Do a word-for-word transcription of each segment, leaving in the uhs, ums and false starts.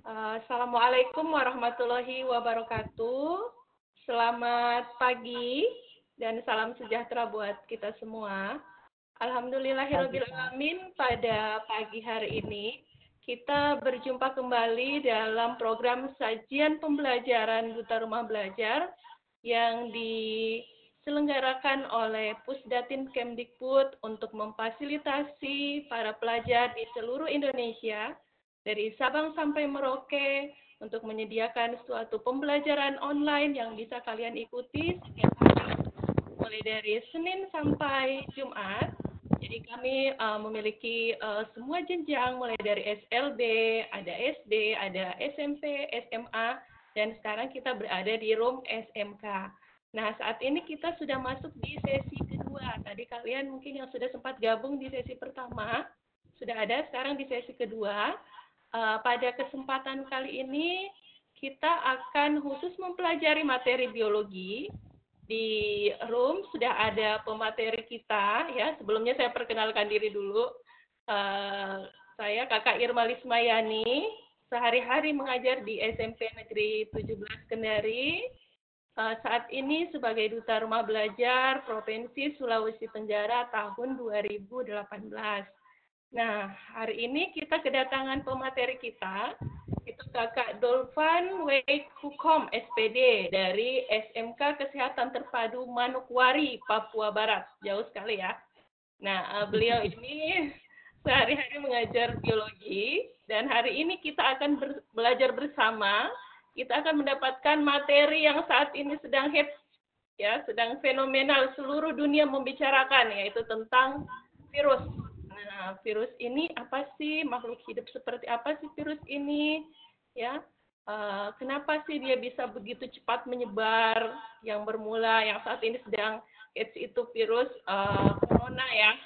Uh, Assalamualaikum warahmatullahi wabarakatuh. Selamat pagi dan salam sejahtera buat kita semua. Pagi, Kak. Alhamdulillahirrabbilalamin, pada pagi hari ini kita berjumpa kembali dalam program sajian pembelajaran Duta Rumah Belajar yang diselenggarakan oleh Pusdatin Kemdikbud untuk memfasilitasi para pelajar di seluruh Indonesia dari Sabang sampai Merauke untuk menyediakan suatu pembelajaran online yang bisa kalian ikuti setiap hari mulai dari Senin sampai Jumat. Jadi kami uh, memiliki uh, semua jenjang mulai dari S L B, ada S D, ada S M P, S M A, dan sekarang kita berada di room S M K. Nah, saat ini kita sudah masuk di sesi kedua. Tadi kalian mungkin yang sudah sempat gabung di sesi pertama, sudah ada sekarang di sesi kedua. Uh, pada kesempatan kali ini kita akan khusus mempelajari materi biologi. Di room sudah ada pemateri kita ya. Sebelumnya saya perkenalkan diri dulu. Uh, saya Kakak Irma Lismayani, sehari-hari mengajar di S M P Negeri tujuh belas Kendari. Uh, saat ini sebagai Duta Rumah Belajar Provinsi Sulawesi Tenggara tahun dua ribu delapan belas. Nah, hari ini kita kedatangan pemateri kita, itu Kakak Dolvan Weik Hukom S P D dari S M K Kesehatan Terpadu Manokwari, Papua Barat. Jauh sekali ya. Nah, beliau ini sehari-hari mengajar biologi, dan hari ini kita akan ber belajar bersama. Kita akan mendapatkan materi yang saat ini sedang hits, ya, sedang fenomenal, seluruh dunia membicarakan, yaitu tentang virus. Nah, virus ini apa sih? Makhluk hidup seperti apa sih virus ini? Ya, uh, kenapa sih dia bisa begitu cepat menyebar? Yang bermula, yang saat ini sedang hits itu virus uh, corona ya,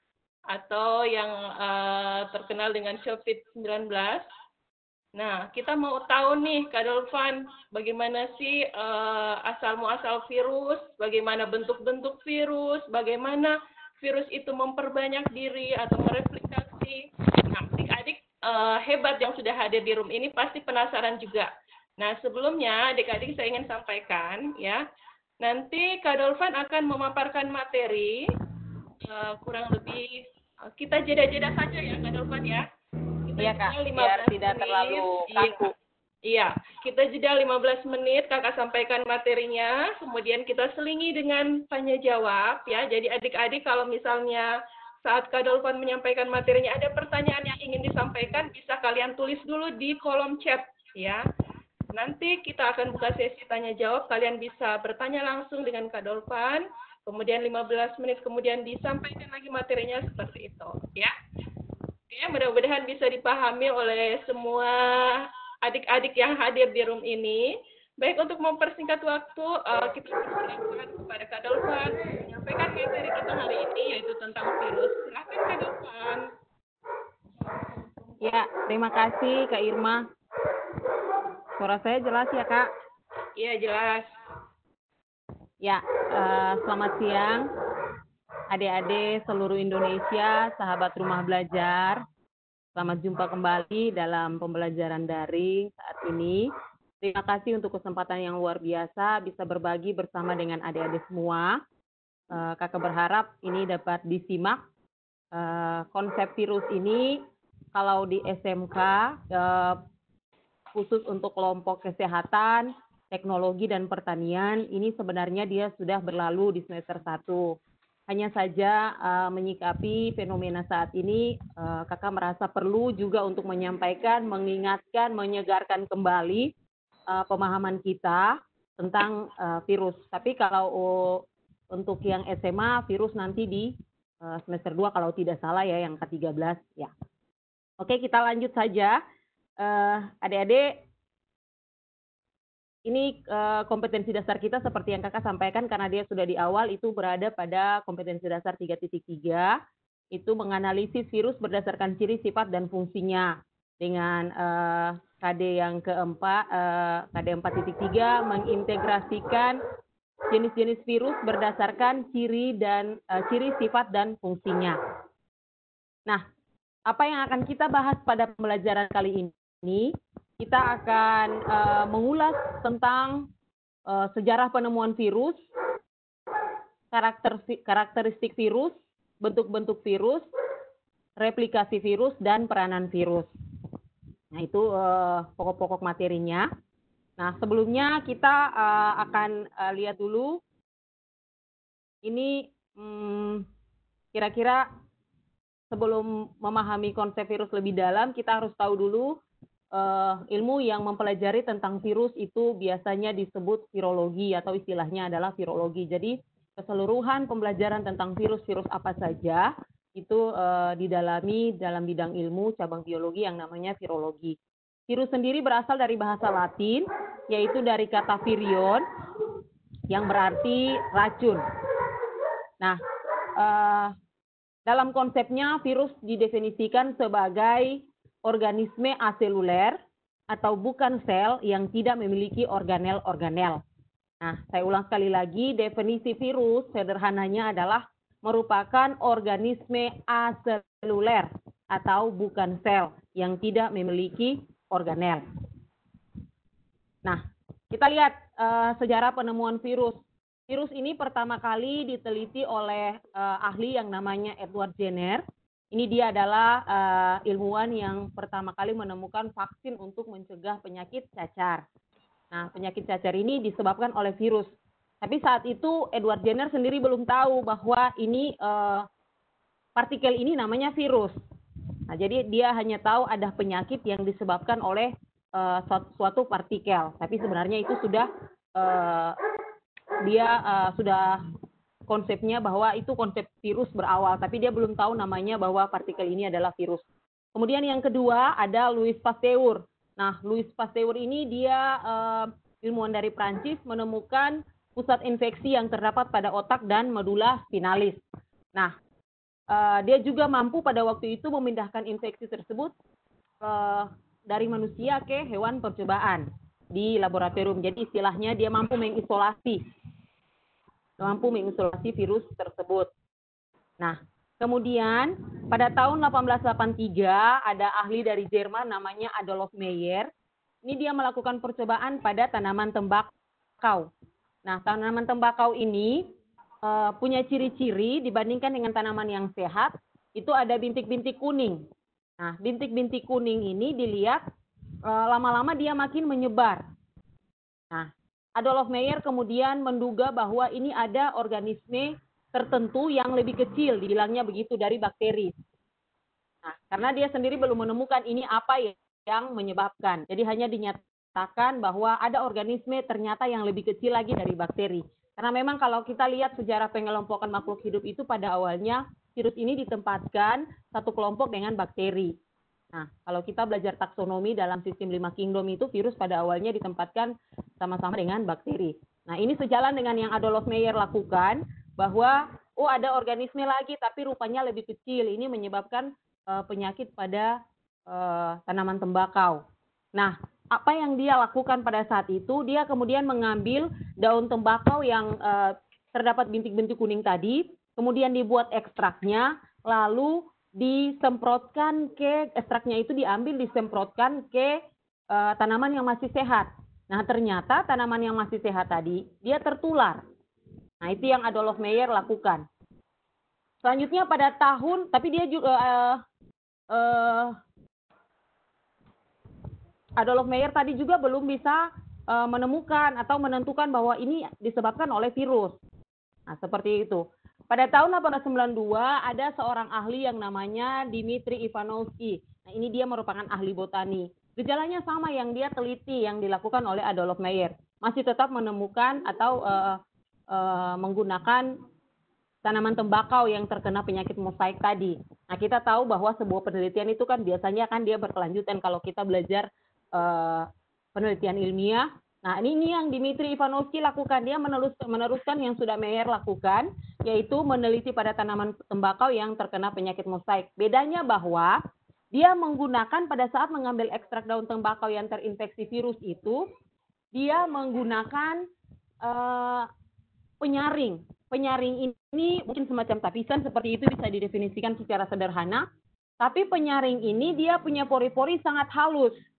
atau yang uh, terkenal dengan covid sembilan belas. Nah, kita mau tahu nih, Kak Dolvan, bagaimana sih uh, asal-muasal virus, bagaimana bentuk-bentuk virus, bagaimana virus itu memperbanyak diri atau mereplikasi. Nah, adik-adik uh, hebat yang sudah hadir di room ini pasti penasaran juga. Nah, sebelumnya adik-adik saya ingin sampaikan ya, nanti Kak Dolvan akan memaparkan materi, uh, kurang lebih uh, kita jeda-jeda saja ya Kak Dolvan ya. Kita Iya, Kak, biar tidak menit. terlalu kaku. Iya. Iya, kita jeda lima belas menit, Kakak sampaikan materinya, kemudian kita selingi dengan tanya jawab ya. Jadi adik-adik kalau misalnya saat Kak Dolvan menyampaikan materinya ada pertanyaan yang ingin disampaikan, bisa kalian tulis dulu di kolom chat ya. Nanti kita akan buka sesi tanya jawab, kalian bisa bertanya langsung dengan Kak Dolvan, kemudian lima belas menit kemudian disampaikan lagi materinya seperti itu ya. Oke, mudah-mudahan bisa dipahami oleh semua adik-adik yang hadir di room ini. Baik, untuk mempersingkat waktu, uh, kita persilakan kepada Kak Dolvan menyampaikan materi kita hari ini, yaitu tentang virus. Silakan Kak Dolvan. Ya, terima kasih Kak Irma. Suara saya jelas ya, Kak? Iya, jelas. Ya, uh, selamat siang. Adik-adik seluruh Indonesia, sahabat rumah belajar, selamat jumpa kembali dalam pembelajaran daring saat ini. Terima kasih untuk kesempatan yang luar biasa bisa berbagi bersama dengan adik-adik semua. Uh, kakak berharap ini dapat disimak. Uh, konsep virus ini kalau di S M K uh, khusus untuk kelompok kesehatan, teknologi, dan pertanian, ini sebenarnya dia sudah berlalu di semester satu. Hanya saja uh, menyikapi fenomena saat ini, uh, kakak merasa perlu juga untuk menyampaikan, mengingatkan, menyegarkan kembali uh, pemahaman kita tentang uh, virus. Tapi kalau uh, untuk yang S M A, virus nanti di uh, semester dua kalau tidak salah ya, yang ke tiga belas ya. Oke, kita lanjut saja. Uh, adik-adik, ini uh, kompetensi dasar kita seperti yang kakak sampaikan karena dia sudah di awal itu berada pada kompetensi dasar tiga titik tiga, itu menganalisis virus berdasarkan ciri, sifat, dan fungsinya. Dengan uh, K D yang keempat, uh, K D empat titik tiga mengintegrasikan jenis-jenis virus berdasarkan ciri dan uh, ciri, sifat, dan fungsinya. Nah, apa yang akan kita bahas pada pembelajaran kali ini? kita akan uh, mengulas tentang uh, sejarah penemuan virus, karakter, karakteristik virus, bentuk-bentuk virus, replikasi virus, dan peranan virus. Nah, itu uh, pokok-pokok materinya. Nah, sebelumnya kita uh, akan uh, lihat dulu ini hmm, kira-kira sebelum memahami konsep virus lebih dalam, kita harus tahu dulu uh, ilmu yang mempelajari tentang virus itu biasanya disebut virologi atau istilahnya adalah virologi. Jadi keseluruhan pembelajaran tentang virus-virus apa saja itu uh, didalami dalam bidang ilmu cabang biologi yang namanya virologi. Virus sendiri berasal dari bahasa Latin, yaitu dari kata virion, yang berarti racun. Nah, uh, dalam konsepnya virus didefinisikan sebagai organisme aseluler atau bukan sel yang tidak memiliki organel-organel. Nah, saya ulang sekali lagi, definisi virus sederhananya adalah merupakan organisme aseluler atau bukan sel yang tidak memiliki organel. Nah, kita lihat uh, sejarah penemuan virus. Virus ini pertama kali diteliti oleh uh, ahli yang namanya Edward Jenner. Ini dia adalah uh, ilmuwan yang pertama kali menemukan vaksin untuk mencegah penyakit cacar. Nah, penyakit cacar ini disebabkan oleh virus. Tapi saat itu Edward Jenner sendiri belum tahu bahwa ini uh, partikel ini namanya virus. Nah, jadi dia hanya tahu ada penyakit yang disebabkan oleh uh, suatu partikel. Tapi sebenarnya itu sudah uh, dia uh, sudah konsepnya bahwa itu konsep virus berawal, tapi dia belum tahu namanya bahwa partikel ini adalah virus. Kemudian yang kedua ada Louis Pasteur. Nah, Louis Pasteur ini dia uh, ilmuwan dari Prancis menemukan pusat infeksi yang terdapat pada otak dan medula spinalis. Nah, uh, dia juga mampu pada waktu itu memindahkan infeksi tersebut uh, dari manusia ke hewan percobaan di laboratorium. Jadi istilahnya dia mampu mengisolasi, mampu mengisolasi virus tersebut. Nah, kemudian pada tahun delapan belas delapan puluh tiga ada ahli dari Jerman namanya Adolf Meyer. Ini dia melakukan percobaan pada tanaman tembakau. Nah, tanaman tembakau ini uh, punya ciri-ciri dibandingkan dengan tanaman yang sehat, itu ada bintik-bintik kuning. Nah, bintik-bintik kuning ini dilihat lama-lama dia makin menyebar. Nah, Adolf Meyer kemudian menduga bahwa ini ada organisme tertentu yang lebih kecil, dibilangnya begitu, dari bakteri. Nah, karena dia sendiri belum menemukan ini apa yang menyebabkan. Jadi hanya dinyatakan bahwa ada organisme ternyata yang lebih kecil lagi dari bakteri. Karena memang kalau kita lihat sejarah pengelompokan makhluk hidup itu pada awalnya virus ini ditempatkan satu kelompok dengan bakteri. Nah, kalau kita belajar taksonomi dalam sistem lima kingdom itu virus pada awalnya ditempatkan sama-sama dengan bakteri. Nah, ini sejalan dengan yang Adolf Meyer lakukan bahwa oh ada organisme lagi tapi rupanya lebih kecil. Ini menyebabkan uh, penyakit pada uh, tanaman tembakau. Nah, apa yang dia lakukan pada saat itu, dia kemudian mengambil daun tembakau yang uh, terdapat bintik-bintik kuning tadi, kemudian dibuat ekstraknya, lalu disemprotkan ke, ekstraknya itu diambil disemprotkan ke uh, tanaman yang masih sehat. Nah, ternyata tanaman yang masih sehat tadi, dia tertular. Nah, itu yang Adolf Meyer lakukan. Selanjutnya pada tahun, tapi dia juga, uh, uh, Adolf Meyer tadi juga belum bisa uh, menemukan atau menentukan bahwa ini disebabkan oleh virus. Nah, seperti itu. Pada tahun delapan belas sembilan puluh dua ada seorang ahli yang namanya Dmitri Ivanovsky. Nah, ini dia merupakan ahli botani. Gejalanya sama yang dia teliti yang dilakukan oleh Adolf Meyer. Masih tetap menemukan atau uh, uh, menggunakan tanaman tembakau yang terkena penyakit mosaik tadi. Nah, kita tahu bahwa sebuah penelitian itu kan biasanya kan dia berkelanjutan kalau kita belajar uh, penelitian ilmiah. Nah, ini yang Dmitri Ivanovsky lakukan. Dia meneruskan, meneruskan yang sudah Meyer lakukan, yaitu meneliti pada tanaman tembakau yang terkena penyakit mosaik. Bedanya bahwa dia menggunakan pada saat mengambil ekstrak daun tembakau yang terinfeksi virus itu, dia menggunakan uh, penyaring. Penyaring ini mungkin semacam tapisan, seperti itu bisa didefinisikan secara sederhana. Tapi penyaring ini dia punya pori-pori sangat halus.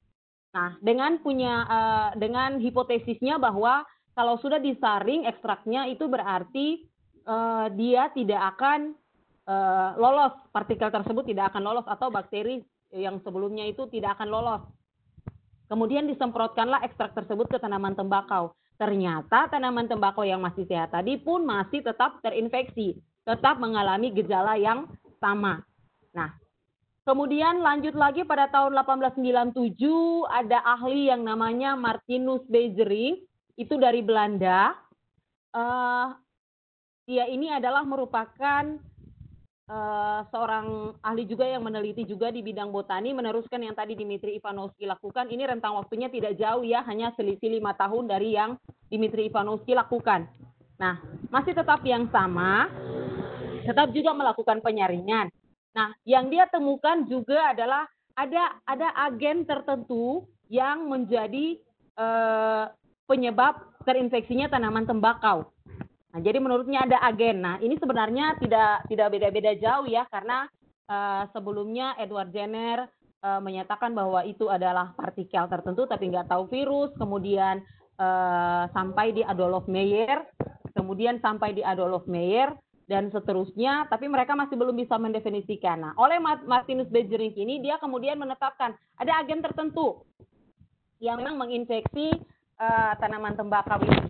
Nah, dengan punya uh, dengan hipotesisnya bahwa kalau sudah disaring ekstraknya itu berarti uh, dia tidak akan uh, lolos, partikel tersebut tidak akan lolos atau bakteri yang sebelumnya itu tidak akan lolos. Kemudian disemprotkanlah ekstrak tersebut ke tanaman tembakau. Ternyata tanaman tembakau yang masih sehat tadi pun masih tetap terinfeksi, tetap mengalami gejala yang sama. Nah, kemudian lanjut lagi pada tahun delapan belas sembilan puluh tujuh ada ahli yang namanya Martinus Beijering, itu dari Belanda. Uh, dia ini adalah merupakan Uh, seorang ahli juga yang meneliti juga di bidang botani, meneruskan yang tadi Dimitri Ivanovsky lakukan. Ini rentang waktunya tidak jauh ya, hanya selisih lima tahun dari yang Dimitri Ivanovsky lakukan. Nah, masih tetap yang sama, tetap juga melakukan penyaringan. Nah, yang dia temukan juga adalah ada ada agen tertentu yang menjadi uh, penyebab terinfeksinya tanaman tembakau. Nah, jadi menurutnya ada agen. Nah, ini sebenarnya tidak tidak beda-beda jauh ya, karena uh, sebelumnya Edward Jenner uh, menyatakan bahwa itu adalah partikel tertentu, tapi nggak tahu virus. Kemudian uh, sampai di Adolf Meyer, kemudian sampai di Adolf Meyer dan seterusnya, tapi mereka masih belum bisa mendefinisikan. Nah, oleh Martinus Beijering ini dia kemudian menetapkan ada agen tertentu yang memang menginfeksi uh, tanaman tembakau ini.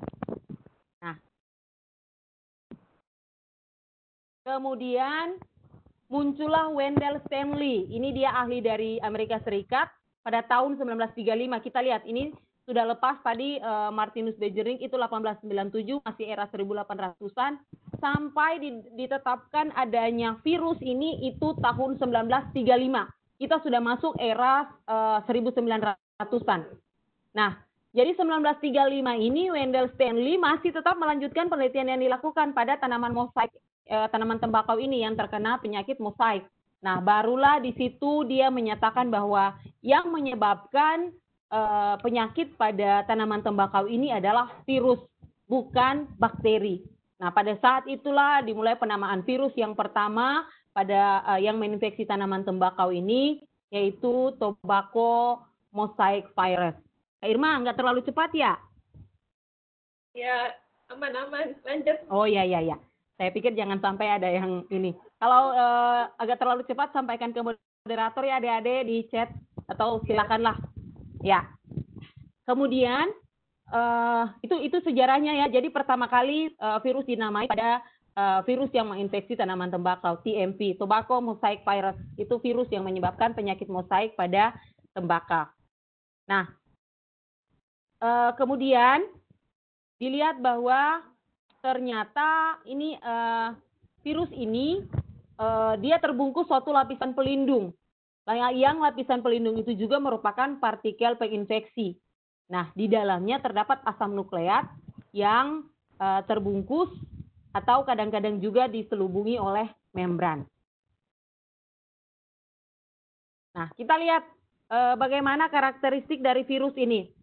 Kemudian muncullah Wendell Stanley. Ini dia ahli dari Amerika Serikat pada tahun sembilan belas tiga puluh lima. Kita lihat ini sudah lepas tadi uh, Martinus Beijering itu delapan belas sembilan puluh tujuh, masih era seribu delapan ratusan, sampai ditetapkan adanya virus ini itu tahun sembilan belas tiga puluh lima. Kita sudah masuk era uh, seribu sembilan ratusan. Nah, jadi sembilan belas tiga puluh lima ini Wendell Stanley masih tetap melanjutkan penelitian yang dilakukan pada tanaman mosaik, eh, tanaman tembakau ini yang terkena penyakit mosaik. Nah, barulah di situ dia menyatakan bahwa yang menyebabkan eh, penyakit pada tanaman tembakau ini adalah virus, bukan bakteri. Nah, pada saat itulah dimulai penamaan virus yang pertama pada eh, yang menginfeksi tanaman tembakau ini, yaitu tobacco mosaic virus. Kak Irma, nggak terlalu cepat ya? Ya, aman-aman. Lanjut. Oh iya, iya, iya. Saya pikir jangan sampai ada yang ini. Kalau uh, agak terlalu cepat, sampaikan ke moderator ya adik-adik di chat. Atau silakanlah. Ya. Kemudian, uh, itu itu sejarahnya ya. Jadi pertama kali uh, virus dinamai pada uh, virus yang menginfeksi tanaman tembakau, T M P, Tobacco Mosaic Virus. Itu virus yang menyebabkan penyakit mosaik pada tembakau. Nah, Uh, kemudian dilihat bahwa ternyata ini uh, virus ini uh, dia terbungkus suatu lapisan pelindung. Yang lapisan pelindung itu juga merupakan partikel penginfeksi. Nah, di dalamnya terdapat asam nukleat yang uh, terbungkus atau kadang-kadang juga diselubungi oleh membran. Nah, kita lihat uh, bagaimana karakteristik dari virus ini.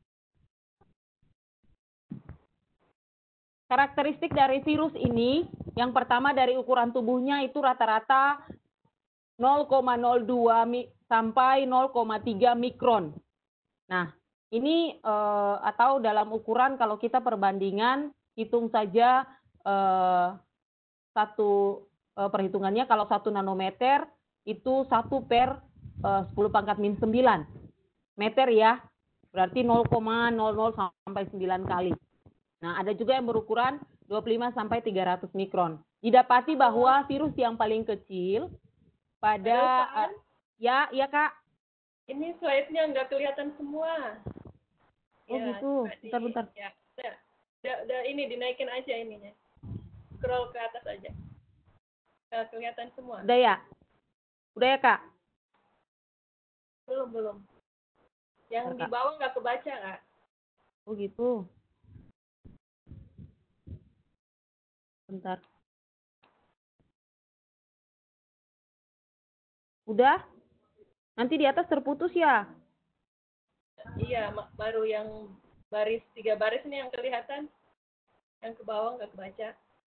Karakteristik dari virus ini, yang pertama dari ukuran tubuhnya itu rata-rata nol koma nol dua sampai nol koma tiga mikron. Nah, ini eh, atau dalam ukuran kalau kita perbandingan, hitung saja eh, satu eh, perhitungannya kalau satu nanometer itu satu per eh, sepuluh pangkat min sembilan meter ya, berarti nol koma nol nol sampai sembilan kali. Nah, ada juga yang berukuran dua puluh lima sampai tiga ratus mikron. Didapati bahwa virus yang paling kecil pada uh, ya, ya Kak. Ini slide-nya nggak kelihatan semua. Oh ya, gitu. Bentar-bentar. Ya, udah, udah, udah ini dinaikin aja ininya. Scroll ke atas aja. Nggak kelihatan semua. Udah ya? Udah ya Kak? Belum, belum. Yang Bentar, di bawah nggak kebaca Kak. Oh gitu. Bentar. Udah? Nanti di atas terputus ya? Iya, baru yang baris tiga baris ini yang kelihatan. Yang ke bawah nggak kebaca.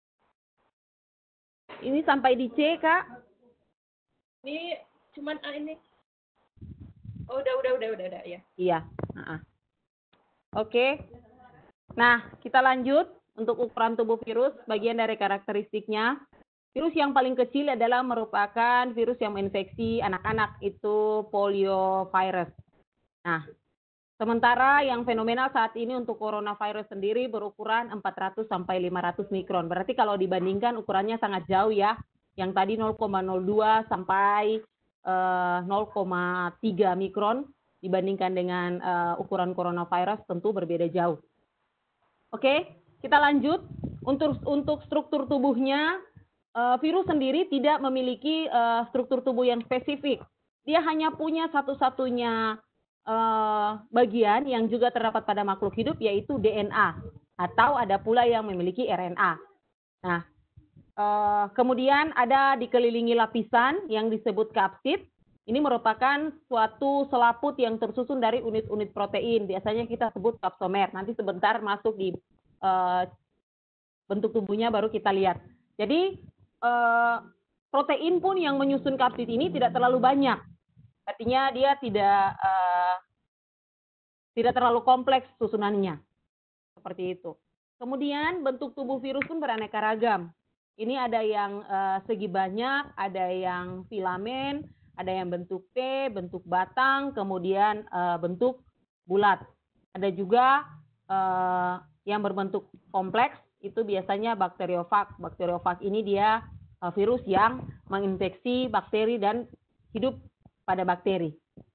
Ini sampai di C, Kak? Ini cuman A ini. Oh, udah, udah, udah, udah, udah, ya. Iya. Nah, oke. Nah, kita lanjut untuk ukuran tubuh virus, bagian dari karakteristiknya. Virus yang paling kecil adalah merupakan virus yang menginfeksi anak-anak, itu poliovirus. Nah, sementara yang fenomenal saat ini untuk coronavirus sendiri berukuran empat ratus sampai lima ratus mikron. Berarti kalau dibandingkan ukurannya sangat jauh ya. Yang tadi nol koma nol dua sampai uh, nol koma tiga mikron dibandingkan dengan uh, ukuran coronavirus tentu berbeda jauh. Oke, kita lanjut. Untuk untuk struktur tubuhnya, uh, virus sendiri tidak memiliki uh, struktur tubuh yang spesifik. Dia hanya punya satu-satunya Uh, bagian yang juga terdapat pada makhluk hidup, yaitu D N A, atau ada pula yang memiliki R N A. Nah, uh, kemudian ada dikelilingi lapisan yang disebut kapsid. Ini merupakan suatu selaput yang tersusun dari unit-unit protein. Biasanya kita sebut kapsomer. Nanti sebentar masuk di uh, bentuk tubuhnya baru kita lihat. Jadi uh, protein pun yang menyusun kapsid ini tidak terlalu banyak. Artinya dia tidak uh, tidak terlalu kompleks susunannya. Seperti itu. Kemudian bentuk tubuh virus pun beraneka ragam. Ini ada yang uh, segi banyak, ada yang filamen, ada yang bentuk T, bentuk batang, kemudian uh, bentuk bulat. Ada juga uh, yang berbentuk kompleks, itu biasanya bakteriofag. Bakteriofag ini dia uh, virus yang menginfeksi bakteri dan hidup pada bakteri.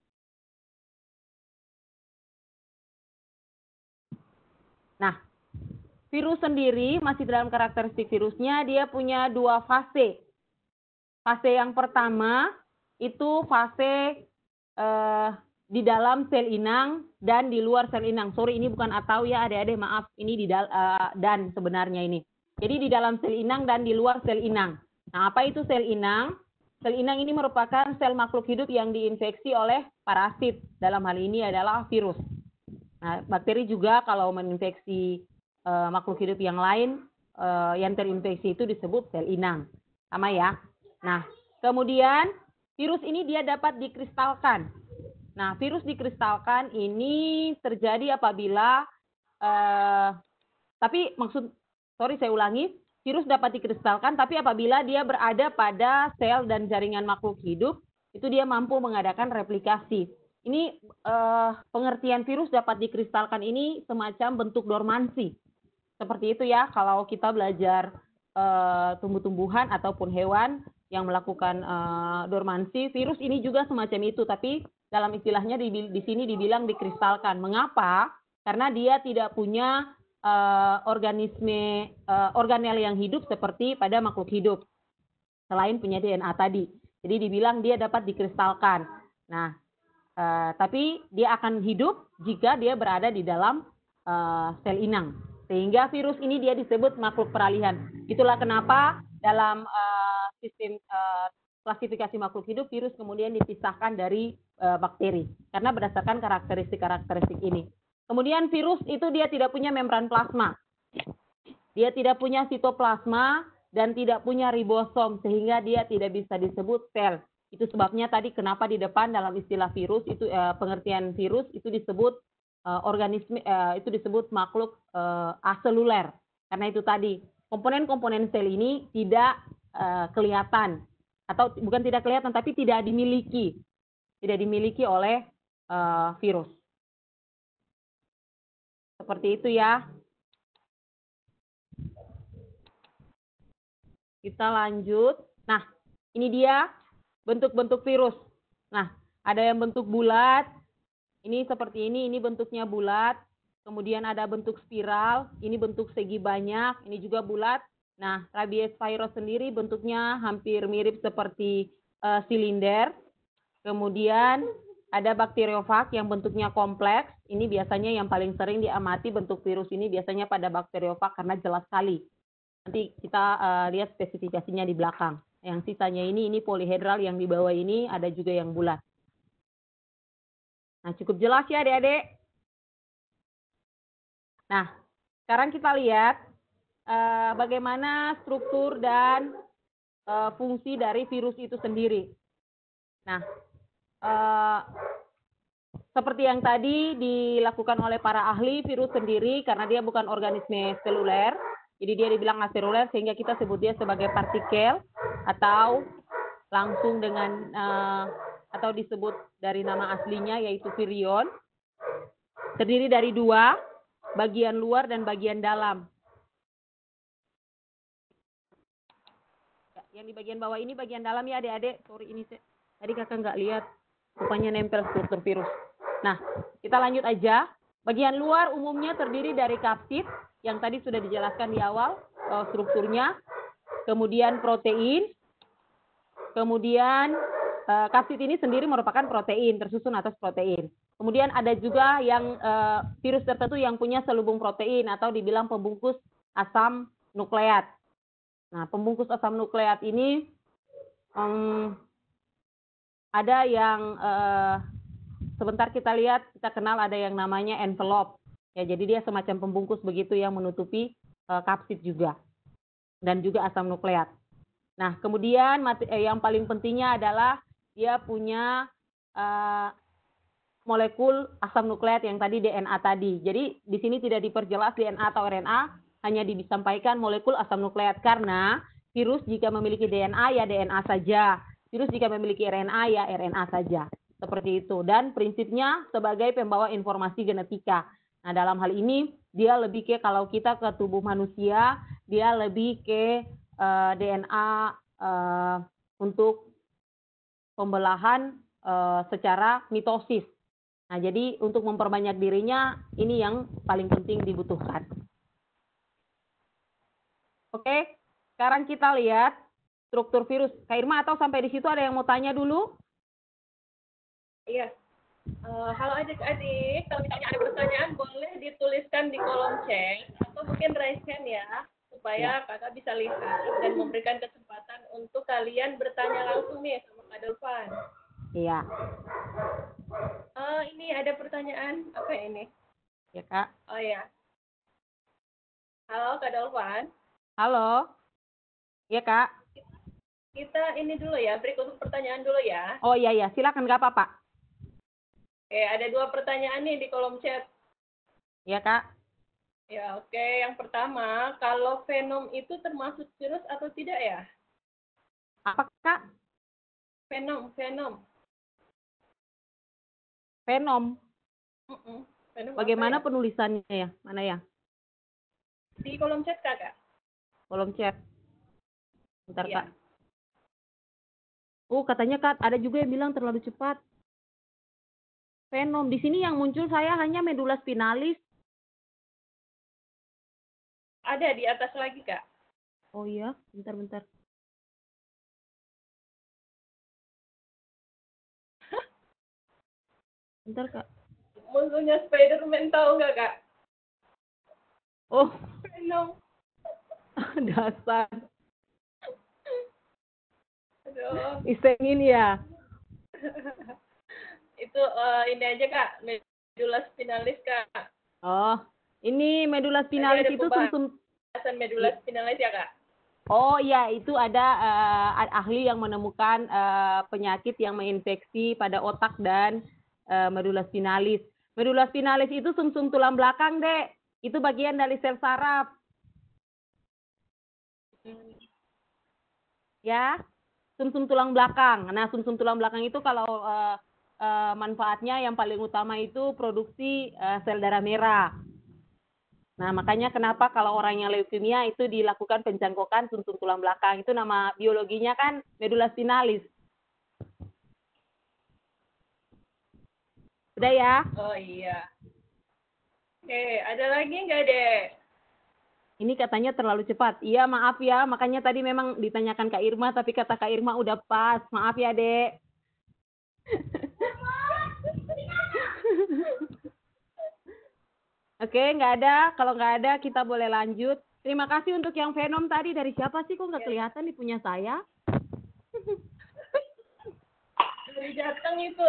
Nah, virus sendiri masih dalam karakteristik virusnya, dia punya dua fase. Fase yang pertama itu fase eh, di dalam sel inang dan di luar sel inang. Sorry, ini bukan atau ya adik-adik, maaf, ini di dal uh, dan sebenarnya ini. Jadi di dalam sel inang dan di luar sel inang. Nah, apa itu sel inang? Sel inang ini merupakan sel makhluk hidup yang diinfeksi oleh parasit. Dalam hal ini adalah virus. Nah, bakteri juga kalau menginfeksi uh, makhluk hidup yang lain, uh, yang terinfeksi itu disebut sel inang. Sama ya. Nah, kemudian virus ini dia dapat dikristalkan. Nah, virus dikristalkan ini terjadi apabila, uh, tapi maksud, sorry saya ulangi, virus dapat dikristalkan, tapi apabila dia berada pada sel dan jaringan makhluk hidup, itu dia mampu mengadakan replikasi. Ini eh, pengertian virus dapat dikristalkan ini semacam bentuk dormansi. Seperti itu ya, kalau kita belajar eh, tumbuh-tumbuhan ataupun hewan yang melakukan eh, dormansi, virus ini juga semacam itu, tapi dalam istilahnya di, di sini dibilang dikristalkan. Mengapa? Karena dia tidak punya Uh, organisme uh, organel yang hidup seperti pada makhluk hidup selain punya D N A tadi. Jadi dibilang dia dapat dikristalkan. Nah, uh, tapi dia akan hidup jika dia berada di dalam uh, sel inang. Sehingga virus ini dia disebut makhluk peralihan. Itulah kenapa dalam uh, sistem uh, klasifikasi makhluk hidup virus kemudian dipisahkan dari uh, bakteri karena berdasarkan karakteristik-karakteristik ini. Kemudian virus itu dia tidak punya membran plasma. Dia tidak punya sitoplasma dan tidak punya ribosom sehingga dia tidak bisa disebut sel. Itu sebabnya tadi kenapa di depan dalam istilah virus itu eh, pengertian virus itu disebut eh, organisme eh, itu disebut makhluk eh, aseluler. Karena itu tadi komponen-komponen sel ini tidak eh, kelihatan atau bukan tidak kelihatan tapi tidak dimiliki. Tidak dimiliki oleh eh, virus. Seperti itu ya. Kita lanjut. Nah, ini dia bentuk-bentuk virus. Nah, ada yang bentuk bulat. Ini seperti ini, ini bentuknya bulat. Kemudian ada bentuk spiral, ini bentuk segi banyak, ini juga bulat. Nah, rabies virus sendiri bentuknya hampir mirip seperti uh, silinder. Kemudian ada bakteriofag yang bentuknya kompleks. Ini biasanya yang paling sering diamati bentuk virus ini biasanya pada bakteriofag karena jelas sekali. Nanti kita uh, lihat spesifikasinya di belakang. Yang sisanya ini, ini polihedral, yang di bawah ini ada juga yang bulat. Nah, cukup jelas ya adik-adik. Nah, sekarang kita lihat uh, bagaimana struktur dan uh, fungsi dari virus itu sendiri. Nah, Uh, seperti yang tadi dilakukan oleh para ahli, virus sendiri karena dia bukan organisme seluler, jadi dia dibilang aseluler sehingga kita sebut dia sebagai partikel atau langsung dengan uh, atau disebut dari nama aslinya yaitu virion. Terdiri dari dua, bagian luar dan bagian dalam. Yang di bagian bawah ini bagian dalam ya adik-adik. Sorry ini tadi kakak nggak lihat, rupanya nempel struktur virus. Nah, kita lanjut aja. Bagian luar umumnya terdiri dari kapsid, yang tadi sudah dijelaskan di awal uh, strukturnya. Kemudian protein. Kemudian uh, kapsid ini sendiri merupakan protein, tersusun atas protein. Kemudian ada juga yang uh, virus tertentu yang punya selubung protein atau dibilang pembungkus asam nukleat. Nah, pembungkus asam nukleat ini um, ada yang uh, sebentar kita lihat, kita kenal ada yang namanya envelope. Ya, jadi dia semacam pembungkus begitu yang menutupi uh, kapsid juga. Dan juga asam nukleat. Nah, kemudian mati, eh, yang paling pentingnya adalah dia punya uh, molekul asam nukleat yang tadi D N A tadi. Jadi di sini tidak diperjelas D N A atau R N A, hanya disampaikan molekul asam nukleat karena virus jika memiliki D N A ya D N A saja. Virus jika memiliki R N A ya R N A saja. Seperti itu. Dan prinsipnya sebagai pembawa informasi genetika. Nah, dalam hal ini dia lebih ke kalau kita ke tubuh manusia, dia lebih ke uh, D N A uh, untuk pembelahan uh, secara mitosis. Nah, jadi untuk memperbanyak dirinya ini yang paling penting dibutuhkan. Oke, sekarang kita lihat struktur virus. Kak Irma, atau sampai di situ ada yang mau tanya dulu? Iya. Uh, halo adik-adik, kalau misalnya ada pertanyaan boleh dituliskan di kolom chat atau mungkin raise hand ya, supaya ya. Kakak bisa lihat dan memberikan kesempatan untuk kalian bertanya langsung nih sama Kak Delvan. Iya. Uh, ini ada pertanyaan, apa ini? Ya, Kak. Oh ya. Halo Kak Delvan. Halo. Iya, Kak. Kita ini dulu ya, berikut pertanyaan dulu ya. Oh iya, iya. Silakan, nggak apa-apa. Oke, ada dua pertanyaan nih di kolom chat. Iya, Kak. Ya, oke. Yang pertama, kalau venom itu termasuk virus atau tidak ya? Apa, Kak? Venom, venom. Venom. Uh-uh. Venom Bagaimana ya? penulisannya ya? Mana ya? Di kolom chat, Kakak. Kolom chat. Bentar, ya. Kak. Oh, katanya, Kak, ada juga yang bilang terlalu cepat. Venom. Di sini yang muncul saya hanya medula spinalis. Ada di atas lagi, Kak. Oh iya, bentar-bentar. Bentar, Kak. Musuhnya Spider-Man tahu nggak, Kak? Oh. Venom. Dasar. Aduh. Isengin ya. Itu uh, ini aja, Kak. Medula spinalis, Kak. Oh, ini medula spinalis itu sumsum medula spinalis ya, Kak? Oh iya, itu ada uh, ahli yang menemukan uh, penyakit yang menginfeksi pada otak dan uh, medula spinalis. Medula spinalis itu sumsum tulang belakang, Dek. Itu bagian dari sel saraf. Hmm. Ya, sumsum tulang belakang. Nah, sumsum tulang belakang itu kalau uh, uh, manfaatnya yang paling utama itu produksi uh, sel darah merah. Nah, makanya kenapa kalau orang yang leukemia itu dilakukan pencangkokan sumsum tulang belakang. Itu nama biologinya kan medula spinalis. Udah ya? Oh iya. Oke, ada lagi nggak, Dek? Ini katanya terlalu cepat. Iya, maaf ya. Makanya tadi memang ditanyakan Kak Irma, tapi kata Kak Irma udah pas. Maaf ya, Dek. Oke, nggak ada. Kalau nggak ada, kita boleh lanjut. Terima kasih untuk yang Venom tadi. Dari siapa sih? Kok nggak kelihatan di punya saya? Dari Jateng itu.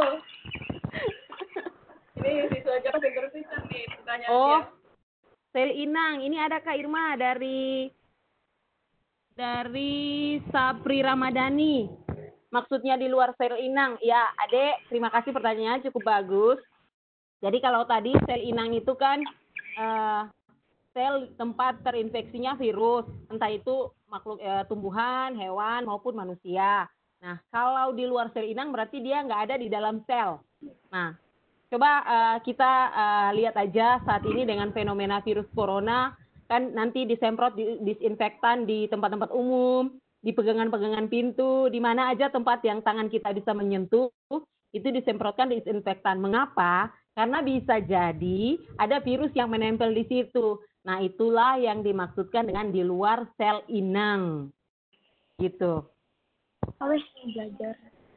Ini siswa Jateng pinter-pinter nih pertanyaannya. Oh, sel inang. Ini ada Kak Irma dari dari Sapri Ramadhani. Maksudnya di luar sel inang. Ya, Adek, terima kasih pertanyaannya cukup bagus. Jadi kalau tadi sel inang itu kan uh, sel tempat terinfeksinya virus, entah itu makhluk uh, tumbuhan, hewan maupun manusia. Nah, kalau di luar sel inang berarti dia nggak ada di dalam sel. Nah, coba uh, kita uh, lihat aja saat ini dengan fenomena virus corona, kan nanti disemprot disinfektan di tempat-tempat umum, di pegangan-pegangan pintu, di mana aja tempat yang tangan kita bisa menyentuh, itu disemprotkan disinfektan. Mengapa? Karena bisa jadi ada virus yang menempel di situ. Nah, itulah yang dimaksudkan dengan di luar sel inang. Gitu. Awas belajar.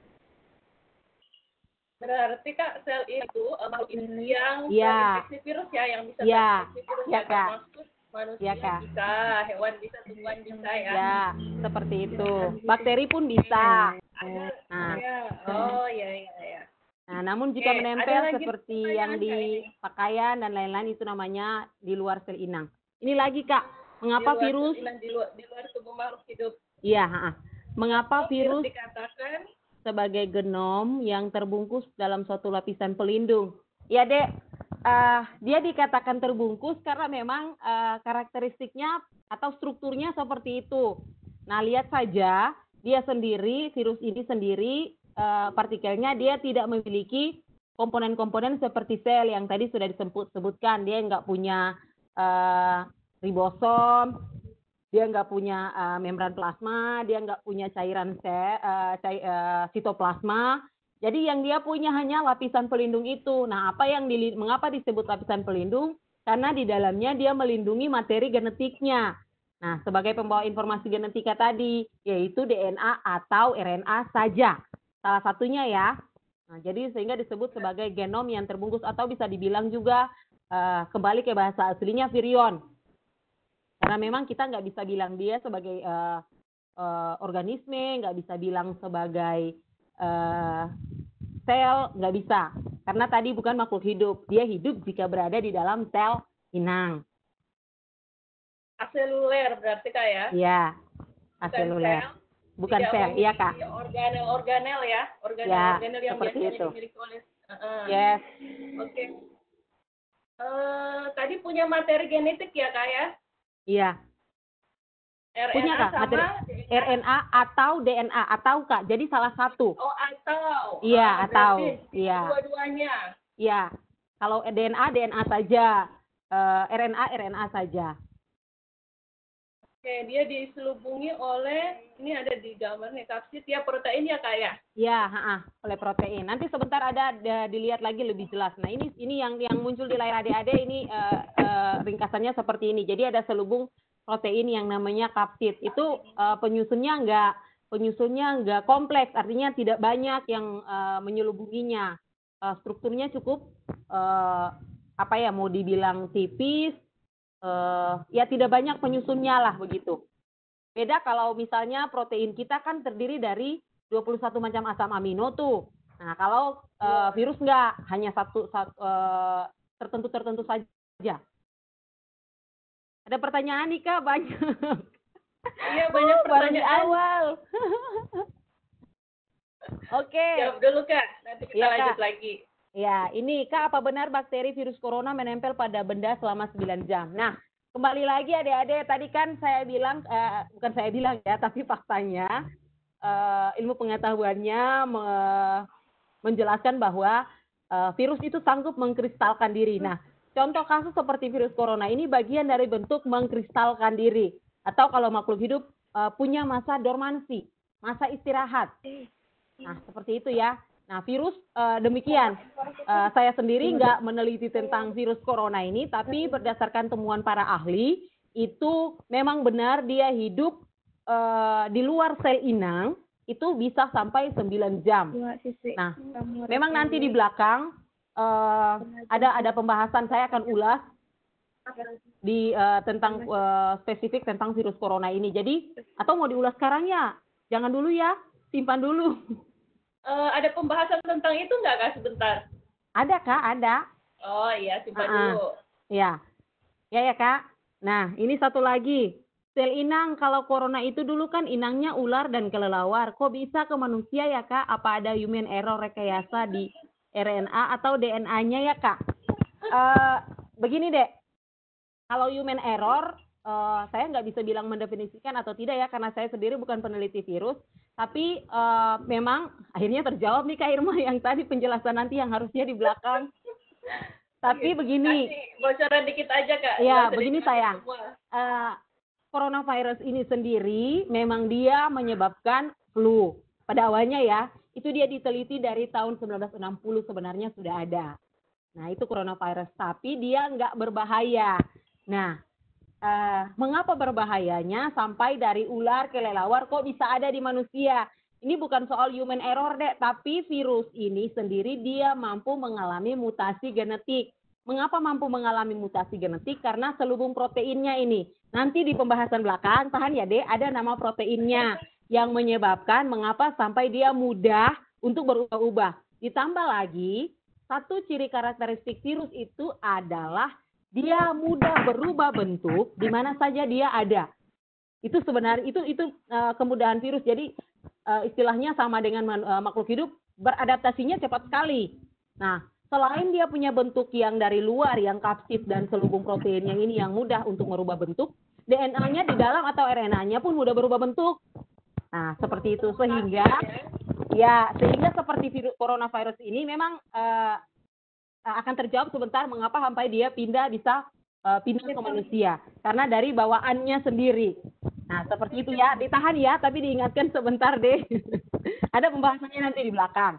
Berarti Kak, sel itu makhluk ini yang ya. terinfeksi virus ya, yang bisa ya. terinfeksi virus ya, ya, Kak. termasuk manusia ya, Kak. bisa, hewan bisa, tumbuhan bisa ya. Ya, seperti itu. Bakteri pun bisa. Ada, nah. ya. Oh, ya, ya, ya. Nah, namun jika Oke, menempel ada lagi seperti pertanyaan, yang di Kak, ini? pakaian dan lain-lain itu namanya di luar sel inang. Ini lagi, Kak. Mengapa Di luar virus sel inang, di luar, di luar tubuh makhluk hidup. Iya, ha-ha. Mengapa Oh, virus dikatakan sebagai genom yang terbungkus dalam suatu lapisan pelindung? Ya, Dek. Uh, dia dikatakan terbungkus karena memang uh, karakteristiknya atau strukturnya seperti itu. Nah, lihat saja, dia sendiri, virus ini sendiri, uh, partikelnya dia tidak memiliki komponen-komponen seperti sel yang tadi sudah disebutkan. Dia nggak punya uh, ribosom, dia nggak punya uh, membran plasma, dia nggak punya cairan sel, uh, cair, uh, sitoplasma. Jadi yang dia punya hanya lapisan pelindung itu. Nah, apa yang di, mengapa disebut lapisan pelindung? Karena di dalamnya dia melindungi materi genetiknya. Nah, sebagai pembawa informasi genetika tadi, yaitu D N A atau R N A saja. Salah satunya ya. Nah, jadi sehingga disebut sebagai genom yang terbungkus atau bisa dibilang juga uh, kembali ke bahasa aslinya virion. Karena memang kita nggak bisa bilang dia sebagai uh, uh, organisme, nggak bisa bilang sebagai uh, sel, nggak bisa. Karena tadi bukan makhluk hidup. Dia hidup jika berada di dalam sel inang. Aseluler berarti Kak ya? Iya, aseluler. Bukan sel, iya Kak. Organel-organel ya, organel-organel ya, yang biasanya itu. dimiliki oleh. Uh, yes. Oke. Okay. Uh, tadi punya materi genetik ya Kak ya? Iya. R N A punya Kak, sama materi R N A atau D N A atau Kak. Jadi salah satu. Oh, atau. Iya, oh, atau. Iya. Dua-duanya. Iya. Kalau D N A D N A saja, uh, R N A R N A saja. Oke, dia diselubungi oleh, ini ada di gambar nih, kapsid ya, protein ya Kak ya? Iya, ha-ha, oleh protein. Nanti sebentar ada, ada dilihat lagi lebih jelas. Nah, ini ini yang yang muncul di layar adik-adik ini uh, uh, ringkasannya seperti ini. Jadi ada selubung protein yang namanya kapsid. Itu uh, penyusunnya enggak penyusunnya enggak kompleks, artinya tidak banyak yang uh, menyelubunginya. Uh, strukturnya cukup uh, apa ya, mau dibilang tipis, uh, ya tidak banyak penyusunnya lah begitu. Beda kalau misalnya protein kita kan terdiri dari dua puluh satu macam asam amino tuh. Nah, kalau uh, virus enggak, hanya satu, satu uh, tertentu-tertentu saja. Ada pertanyaan nih Kak, banyak. Iya, banyak oh, pertanyaan. Baru di awal. Oke. Okay. Jawab dulu Kak, nanti kita ya, lanjut Kak. lagi. Ya, ini Kak, apa benar bakteri virus corona menempel pada benda selama sembilan jam? Nah, kembali lagi adik-adik, tadi kan saya bilang, eh, bukan saya bilang ya, tapi faktanya, eh, ilmu pengetahuannya me menjelaskan bahwa eh, virus itu sanggup mengkristalkan diri. Nah, contoh kasus seperti virus corona ini bagian dari bentuk mengkristalkan diri. Atau kalau makhluk hidup uh, punya masa dormansi, masa istirahat. Nah, seperti itu ya. Nah, virus uh, demikian. Uh, saya sendiri nggak meneliti tentang virus corona ini, tapi berdasarkan temuan para ahli, itu memang benar dia hidup uh, di luar sel inang, itu bisa sampai sembilan jam. Nah, memang nanti di belakang uh, ada ada pembahasan, saya akan ulas di uh, tentang uh, spesifik tentang virus corona ini. Jadi, atau mau diulas sekarang ya? Jangan dulu ya, simpan dulu. Uh, ada pembahasan tentang itu nggak Kak sebentar? Ada Kak, ada. Oh iya, simpan uh -uh. dulu. Ya, ya ya Kak. Nah, ini satu lagi. Sel inang, kalau corona itu dulu kan inangnya ular dan kelelawar. Kok bisa ke manusia ya Kak? Apa ada human error rekayasa di R N A atau D N A-nya ya Kak. Uh, begini deh, kalau human error, uh, saya nggak bisa bilang mendefinisikan atau tidak ya, karena saya sendiri bukan peneliti virus, tapi uh, memang akhirnya terjawab nih Kak Irma yang tadi penjelasan nanti yang harusnya di belakang. Tapi begini, kasih bocoran dikit aja Kak. Ya, begini sayang. Uh, coronavirus ini sendiri memang dia menyebabkan flu. Pada awalnya ya, itu dia diteliti dari tahun sembilan belas enam puluh sebenarnya sudah ada. Nah, itu coronavirus. Tapi dia nggak berbahaya. Nah, uh, mengapa berbahayanya sampai dari ular ke kelelawar kok bisa ada di manusia? Ini bukan soal human error deh, tapi virus ini sendiri dia mampu mengalami mutasi genetik. Mengapa mampu mengalami mutasi genetik? Karena selubung proteinnya ini. Nanti di pembahasan belakang, tahan ya deh, ada nama proteinnya yang menyebabkan mengapa sampai dia mudah untuk berubah-ubah. Ditambah lagi, satu ciri karakteristik virus itu adalah dia mudah berubah bentuk di mana saja dia ada. Itu sebenarnya itu itu uh, kemudahan virus. Jadi uh, istilahnya sama dengan uh, makhluk hidup, beradaptasinya cepat sekali. Nah, selain dia punya bentuk yang dari luar yang kapsid dan selubung protein yang ini yang mudah untuk merubah bentuk, D N A-nya di dalam atau R N A-nya pun mudah berubah bentuk. Nah, seperti itu sehingga ya sehingga seperti virus coronavirus ini memang uh, akan terjawab sebentar mengapa sampai dia pindah bisa uh, pindah ke manusia karena dari bawaannya sendiri. Nah, seperti itu ya, ditahan ya, tapi diingatkan sebentar deh. Ada pembahasannya nanti di belakang.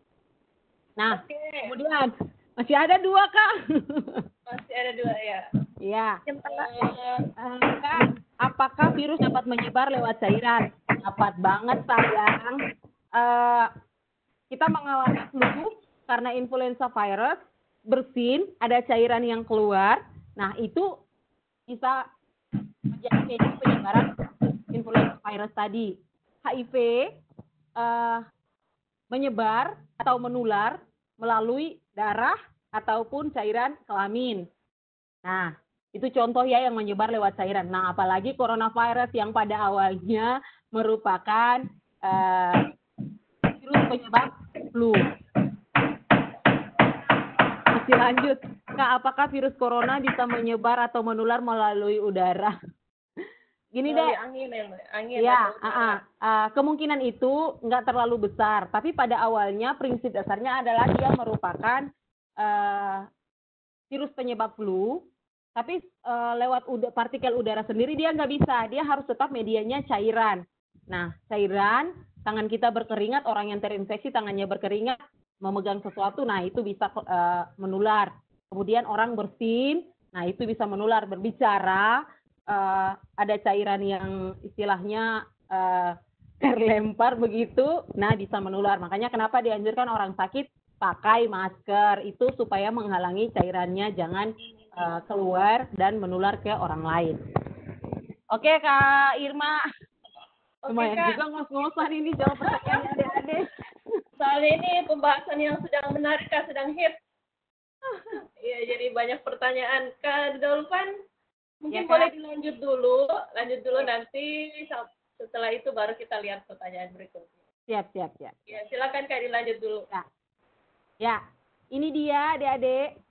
Nah, okay. Kemudian masih ada dua Kak. Masih ada dua ya. Iya. Uh, uh, Kak, apakah virus dapat menyebar lewat cairan? Dapat banget sayang. Uh, kita mengalami flu karena influenza virus, bersin, ada cairan yang keluar. Nah, itu bisa menjadi penyebaran influenza virus tadi. H I V uh, menyebar atau menular melalui darah ataupun cairan kelamin. Nah, itu contoh ya yang menyebar lewat cairan. Nah, apalagi coronavirus yang pada awalnya merupakan uh, virus penyebab flu. Masih lanjut. Kak, apakah virus corona bisa menyebar atau menular melalui udara? Gini deh. Angin ya, angin. Ya, uh, uh, uh, kemungkinan itu nggak terlalu besar. Tapi pada awalnya prinsip dasarnya adalah dia merupakan uh, virus penyebab flu. Tapi uh, lewat uda, partikel udara sendiri dia nggak bisa. Dia harus tetap medianya cairan. Nah, cairan, tangan kita berkeringat, orang yang terinfeksi tangannya berkeringat, memegang sesuatu, nah itu bisa uh, menular. Kemudian orang bersin, nah itu bisa menular. Berbicara, uh, ada cairan yang istilahnya uh, terlempar begitu, nah bisa menular. Makanya kenapa dianjurkan orang sakit pakai masker, itu supaya menghalangi cairannya jangan uh, keluar dan menular ke orang lain. Oke Kak Irma, lumayan okay, juga ngos-ngosan ini jawab pertanyaan adik-adik. Soalnya ini pembahasan yang sedang menarik, Kak, sedang hit. Iya, jadi banyak pertanyaan. Kak Dolvan, mungkin ya, boleh dilanjut dulu. Lanjut dulu, nanti setelah itu baru kita lihat pertanyaan berikutnya. Siap, siap, siap. Ya, silakan Kak dilanjut dulu. Ya, ya. Ini dia adik-adik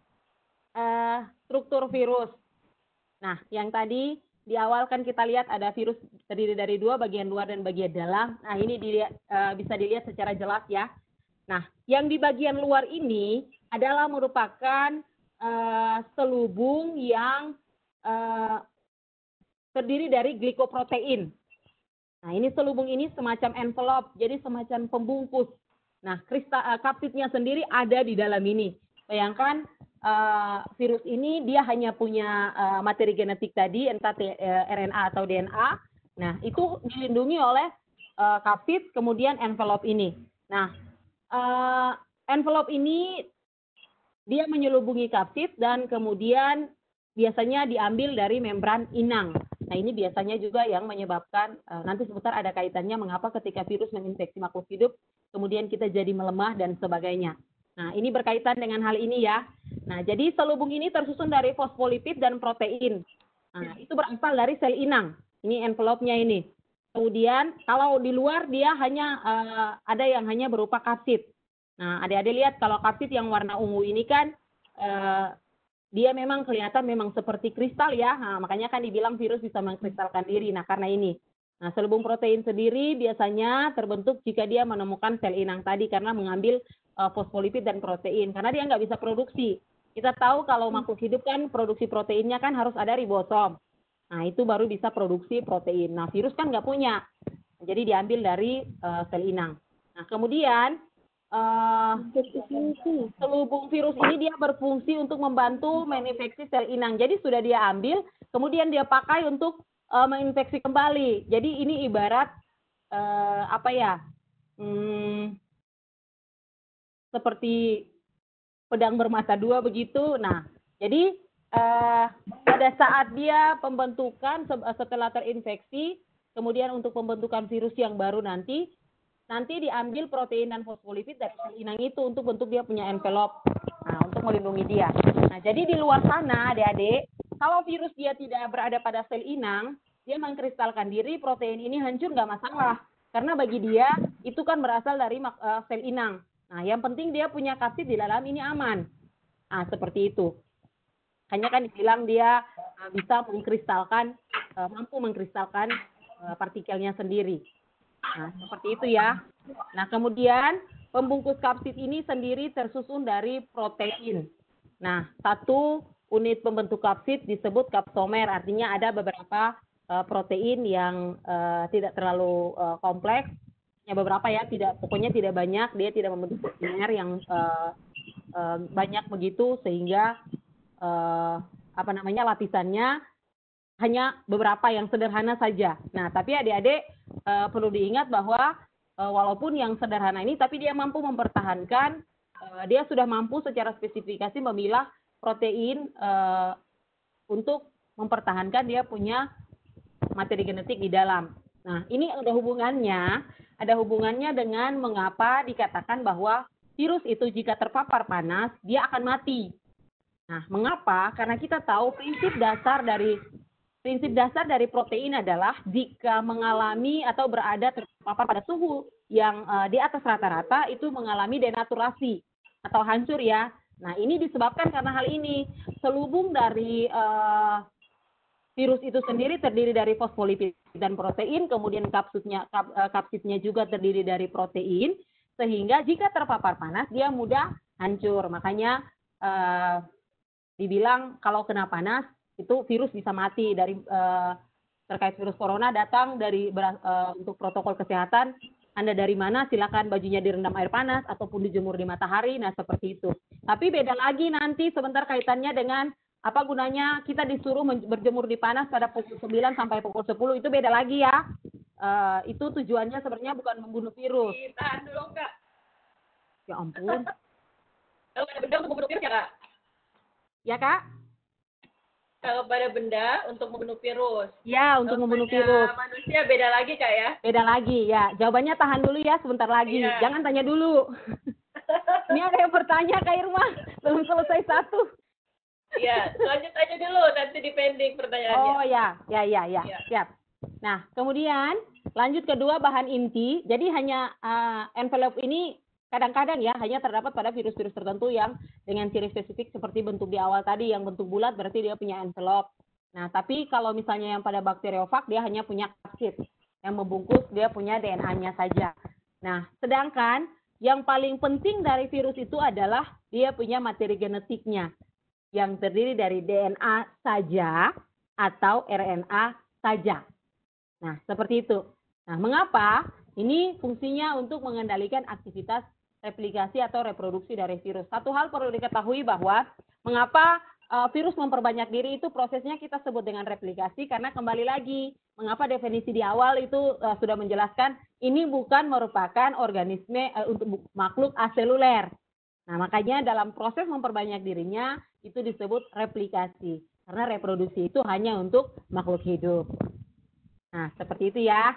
uh, struktur virus. Nah, yang tadi di awal kan kita lihat ada virus terdiri dari dua, bagian luar dan bagian dalam. Nah, ini dilihat, uh, bisa dilihat secara jelas ya. Nah, yang di bagian luar ini adalah merupakan uh, selubung yang uh, terdiri dari glikoprotein. Nah, ini selubung ini semacam envelope, jadi semacam pembungkus. Nah, kristal uh, kapsidnya sendiri ada di dalam ini. Bayangkan uh, virus ini dia hanya punya uh, materi genetik tadi, entah uh, R N A atau D N A. Nah, itu dilindungi oleh uh, kapsid, kemudian envelope ini. Nah, uh, envelope ini dia menyelubungi kapsid dan kemudian biasanya diambil dari membran inang. Nah, ini biasanya juga yang menyebabkan, uh, nanti sebentar ada kaitannya mengapa ketika virus menginfeksi makhluk hidup, kemudian kita jadi melemah dan sebagainya. Nah, ini berkaitan dengan hal ini ya. Nah, jadi selubung ini tersusun dari fosfolipid dan protein. Nah, itu berasal dari sel inang. Ini envelope-nya ini. Kemudian, kalau di luar dia hanya uh, ada yang hanya berupa kapsid. Nah, adik-adik lihat kalau kapsid yang warna ungu ini kan eh, dia memang kelihatan memang seperti kristal ya. Nah, makanya kan dibilang virus bisa mengkristalkan diri. Nah, karena ini. Nah, selubung protein sendiri biasanya terbentuk jika dia menemukan sel inang tadi karena mengambil uh, fosfolipid dan protein. Karena dia nggak bisa produksi. Kita tahu kalau makhluk hidup kan produksi proteinnya kan harus ada ribosom. Nah, itu baru bisa produksi protein. Nah, virus kan nggak punya. Jadi diambil dari uh, sel inang. Nah, kemudian Uh, selubung virus ini dia berfungsi untuk membantu menginfeksi sel inang. Jadi sudah dia ambil, kemudian dia pakai untuk uh, menginfeksi kembali. Jadi ini ibarat uh, apa ya? Hmm, seperti pedang bermata dua begitu. Nah, jadi uh, pada saat dia pembentukan setelah terinfeksi, kemudian untuk pembentukan virus yang baru nanti nanti diambil protein dan fosfolipid dari sel inang itu untuk bentuk dia punya envelope, nah, untuk melindungi dia. Nah, jadi di luar sana, adik-adik, kalau virus dia tidak berada pada sel inang, dia mengkristalkan diri, protein ini hancur nggak masalah. Karena bagi dia, itu kan berasal dari uh, sel inang. Nah, yang penting dia punya kapsid di dalam ini aman. Nah, seperti itu. Hanya kan dibilang dia uh, bisa mengkristalkan, uh, mampu mengkristalkan uh, partikelnya sendiri. Nah, seperti itu ya. Nah, kemudian pembungkus kapsid ini sendiri tersusun dari protein. Nah, satu unit pembentuk kapsid disebut kapsomer, artinya ada beberapa uh, protein yang uh, tidak terlalu uh, kompleks. Ya, beberapa ya, tidak pokoknya tidak banyak, dia tidak membentuk polimer yang uh, uh, banyak begitu sehingga uh, apa namanya lapisannya hanya beberapa yang sederhana saja. Nah, tapi adik-adik uh, perlu diingat bahwa uh, walaupun yang sederhana ini, tapi dia mampu mempertahankan, uh, dia sudah mampu secara spesifikasi memilah protein uh, untuk mempertahankan dia punya materi genetik di dalam. Nah, ini ada hubungannya, ada hubungannya dengan mengapa dikatakan bahwa virus itu jika terpapar panas, dia akan mati. Nah, mengapa? Karena kita tahu prinsip dasar dari Prinsip dasar dari protein adalah jika mengalami atau berada terpapar pada suhu yang uh, di atas rata-rata itu mengalami denaturasi atau hancur ya. Nah, ini disebabkan karena hal ini. Selubung dari uh, virus itu sendiri terdiri dari fosfolipid dan protein, kemudian kapsidnya, kap, uh, kapsidnya juga terdiri dari protein, sehingga jika terpapar panas dia mudah hancur. Makanya uh, dibilang kalau kena panas itu virus bisa mati. Dari uh, terkait virus corona datang dari uh, untuk protokol kesehatan, Anda dari mana, silakan bajunya direndam air panas ataupun dijemur di matahari. Nah, seperti itu. Tapi beda lagi nanti sebentar kaitannya dengan apa gunanya kita disuruh berjemur di panas pada pukul sembilan sampai pukul sepuluh, itu beda lagi ya. Uh, itu tujuannya sebenarnya bukan membunuh virus. Tahan dulu, Kak. Ya ampun. Kalau ada benda untuk membunuh virus ya, Kak? Ya, Kak? Kalau pada benda untuk membunuh virus. Ya, untuk Kalau membunuh pada virus. manusia beda lagi, Kak ya? Beda lagi, ya. Jawabannya tahan dulu ya, sebentar lagi. Iya. Jangan tanya dulu. Ini ada yang bertanya, Kak Irma. Belum selesai satu. Iya, lanjut aja dulu, nanti dipending pertanyaannya. Oh ya, ya, ya, ya. Ya. Siap. Nah, kemudian lanjut kedua bahan inti. Jadi hanya uh, envelope ini kadang-kadang ya hanya terdapat pada virus-virus tertentu yang dengan ciri spesifik seperti bentuk di awal tadi, yang bentuk bulat berarti dia punya envelope. Nah, tapi kalau misalnya yang pada bakteriofag dia hanya punya kapsid. Yang membungkus dia punya D N A-nya saja. Nah, sedangkan yang paling penting dari virus itu adalah dia punya materi genetiknya yang terdiri dari D N A saja atau R N A saja. Nah, seperti itu. Nah, mengapa? Ini fungsinya untuk mengendalikan aktivitas replikasi atau reproduksi dari virus. Satu hal perlu diketahui bahwa mengapa uh, virus memperbanyak diri itu prosesnya kita sebut dengan replikasi, karena kembali lagi mengapa definisi di awal itu uh, sudah menjelaskan ini bukan merupakan organisme uh, untuk makhluk aseluler. Nah, makanya dalam proses memperbanyak dirinya itu disebut replikasi, karena reproduksi itu hanya untuk makhluk hidup. Nah, seperti itu ya.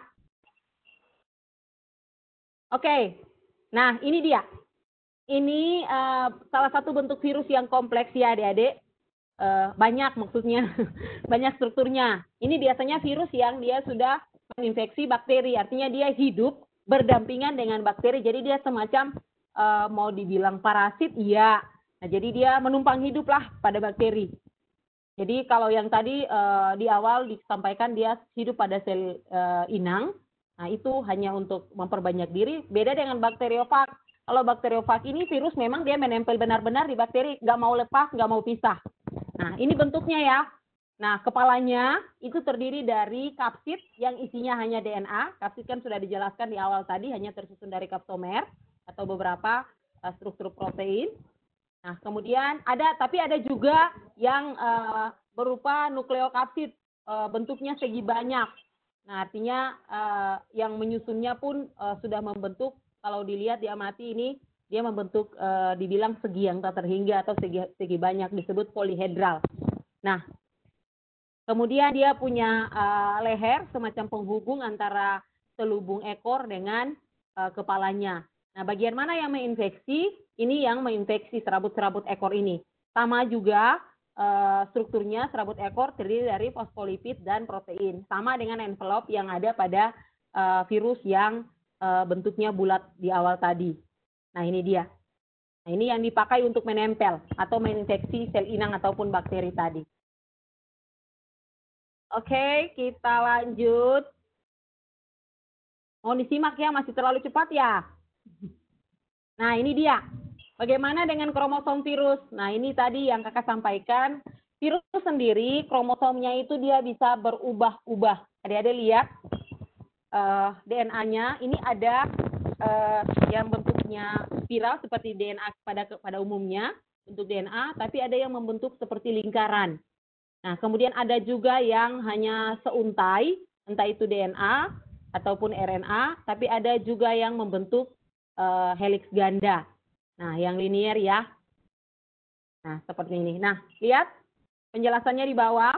Oke. Nah, ini dia. Ini uh, salah satu bentuk virus yang kompleks ya adik-adik. Uh, banyak maksudnya, banyak strukturnya. Ini biasanya virus yang dia sudah menginfeksi bakteri, artinya dia hidup berdampingan dengan bakteri. Jadi dia semacam uh, mau dibilang parasit, iya. Nah, jadi dia menumpang hidup lah pada bakteri. Jadi kalau yang tadi uh, di awal disampaikan dia hidup pada sel uh, inang, nah itu hanya untuk memperbanyak diri. Beda dengan bakteriofag. Kalau bakteriofag ini virus memang dia menempel benar-benar di bakteri, nggak mau lepas, nggak mau pisah. Nah ini bentuknya ya. Nah kepalanya itu terdiri dari kapsid yang isinya hanya D N A. Kapsid kan sudah dijelaskan di awal tadi, hanya tersusun dari kapsomer atau beberapa uh, struktur protein. Nah, kemudian ada, tapi ada juga yang uh, berupa nukleokapsid, uh, bentuknya segi banyak. Nah, artinya uh, yang menyusunnya pun uh, sudah membentuk, kalau dilihat diamati ini, dia membentuk, uh, dibilang segi yang tak terhingga atau segi, segi banyak, disebut polihedral. Nah, kemudian dia punya uh, leher, semacam penghubung antara selubung ekor dengan uh, kepalanya. Nah, bagian mana yang menginfeksi? Ini yang menginfeksi serabut-serabut ekor ini. Sama juga uh, strukturnya serabut ekor terdiri dari fosfolipid dan protein. Sama dengan envelope yang ada pada uh, virus yang uh, bentuknya bulat di awal tadi. Nah, ini dia. Nah, ini yang dipakai untuk menempel atau menginfeksi sel inang ataupun bakteri tadi. Oke, kita lanjut. Mau disimak ya, masih terlalu cepat ya. Nah, ini dia. Bagaimana dengan kromosom virus? Nah, ini tadi yang kakak sampaikan. Virus sendiri, kromosomnya itu dia bisa berubah-ubah. Adik-adik lihat uh, D N A-nya. Ini ada uh, yang bentuknya spiral seperti D N A pada pada umumnya, bentuk D N A, tapi ada yang membentuk seperti lingkaran. Nah, kemudian ada juga yang hanya seuntai, entah itu D N A ataupun R N A, tapi ada juga yang membentuk uh, heliks ganda. Nah, yang linier ya. Nah, seperti ini. Nah, lihat penjelasannya di bawah.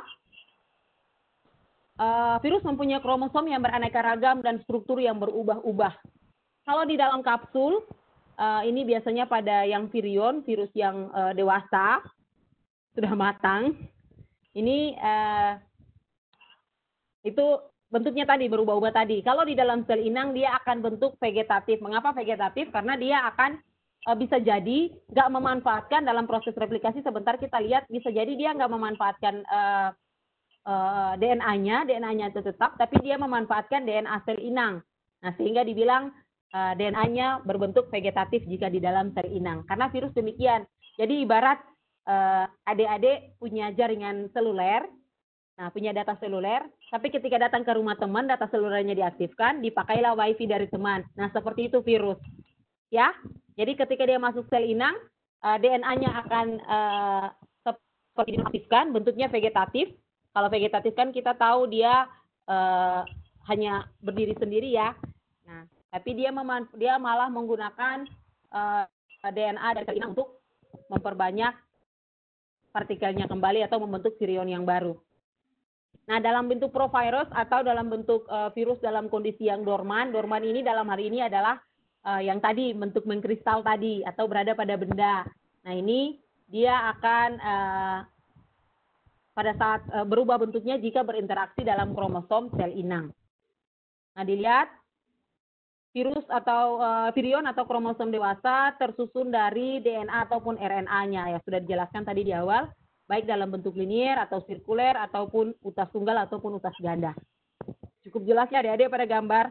Uh, virus mempunyai kromosom yang beraneka ragam dan struktur yang berubah-ubah. Kalau di dalam kapsul, uh, ini biasanya pada yang virion, virus yang uh, dewasa, sudah matang. Ini uh, itu bentuknya tadi berubah-ubah tadi. Kalau di dalam sel inang dia akan bentuk vegetatif. Mengapa vegetatif? Karena dia akan uh, bisa jadi nggak memanfaatkan dalam proses replikasi. Sebentar kita lihat, bisa jadi dia nggak memanfaatkan uh, uh, D N A-nya, D N A-nya itu tetap, tapi dia memanfaatkan D N A sel inang. Nah, sehingga dibilang uh, D N A-nya berbentuk vegetatif jika di dalam sel inang. Karena virus demikian. Jadi ibarat uh, adik-adik punya jaringan seluler, nah, punya data seluler, tapi ketika datang ke rumah teman, data selulernya diaktifkan, dipakailah wifi dari teman. Nah, seperti itu virus. Ya, jadi ketika dia masuk sel inang, uh, D N A-nya akan uh, seperti diaktifkan, bentuknya vegetatif. Kalau vegetatif kan kita tahu dia uh, hanya berdiri sendiri ya. Nah, tapi dia dia malah menggunakan uh, D N A dari sel inang untuk memperbanyak partikelnya kembali atau membentuk virion yang baru. Nah, dalam bentuk provirus atau dalam bentuk uh, virus dalam kondisi yang dorman, dorman ini dalam hari ini adalah uh, yang tadi bentuk mengkristal tadi atau berada pada benda. Nah, ini dia akan uh, pada saat uh, berubah bentuknya jika berinteraksi dalam kromosom sel inang. Nah, dilihat virus atau uh, virion atau kromosom dewasa tersusun dari D N A ataupun R N A-nya ya sudah dijelaskan tadi di awal, baik dalam bentuk linier atau sirkuler ataupun utas tunggal ataupun utas ganda. Cukup jelas ya adik-adik pada gambar.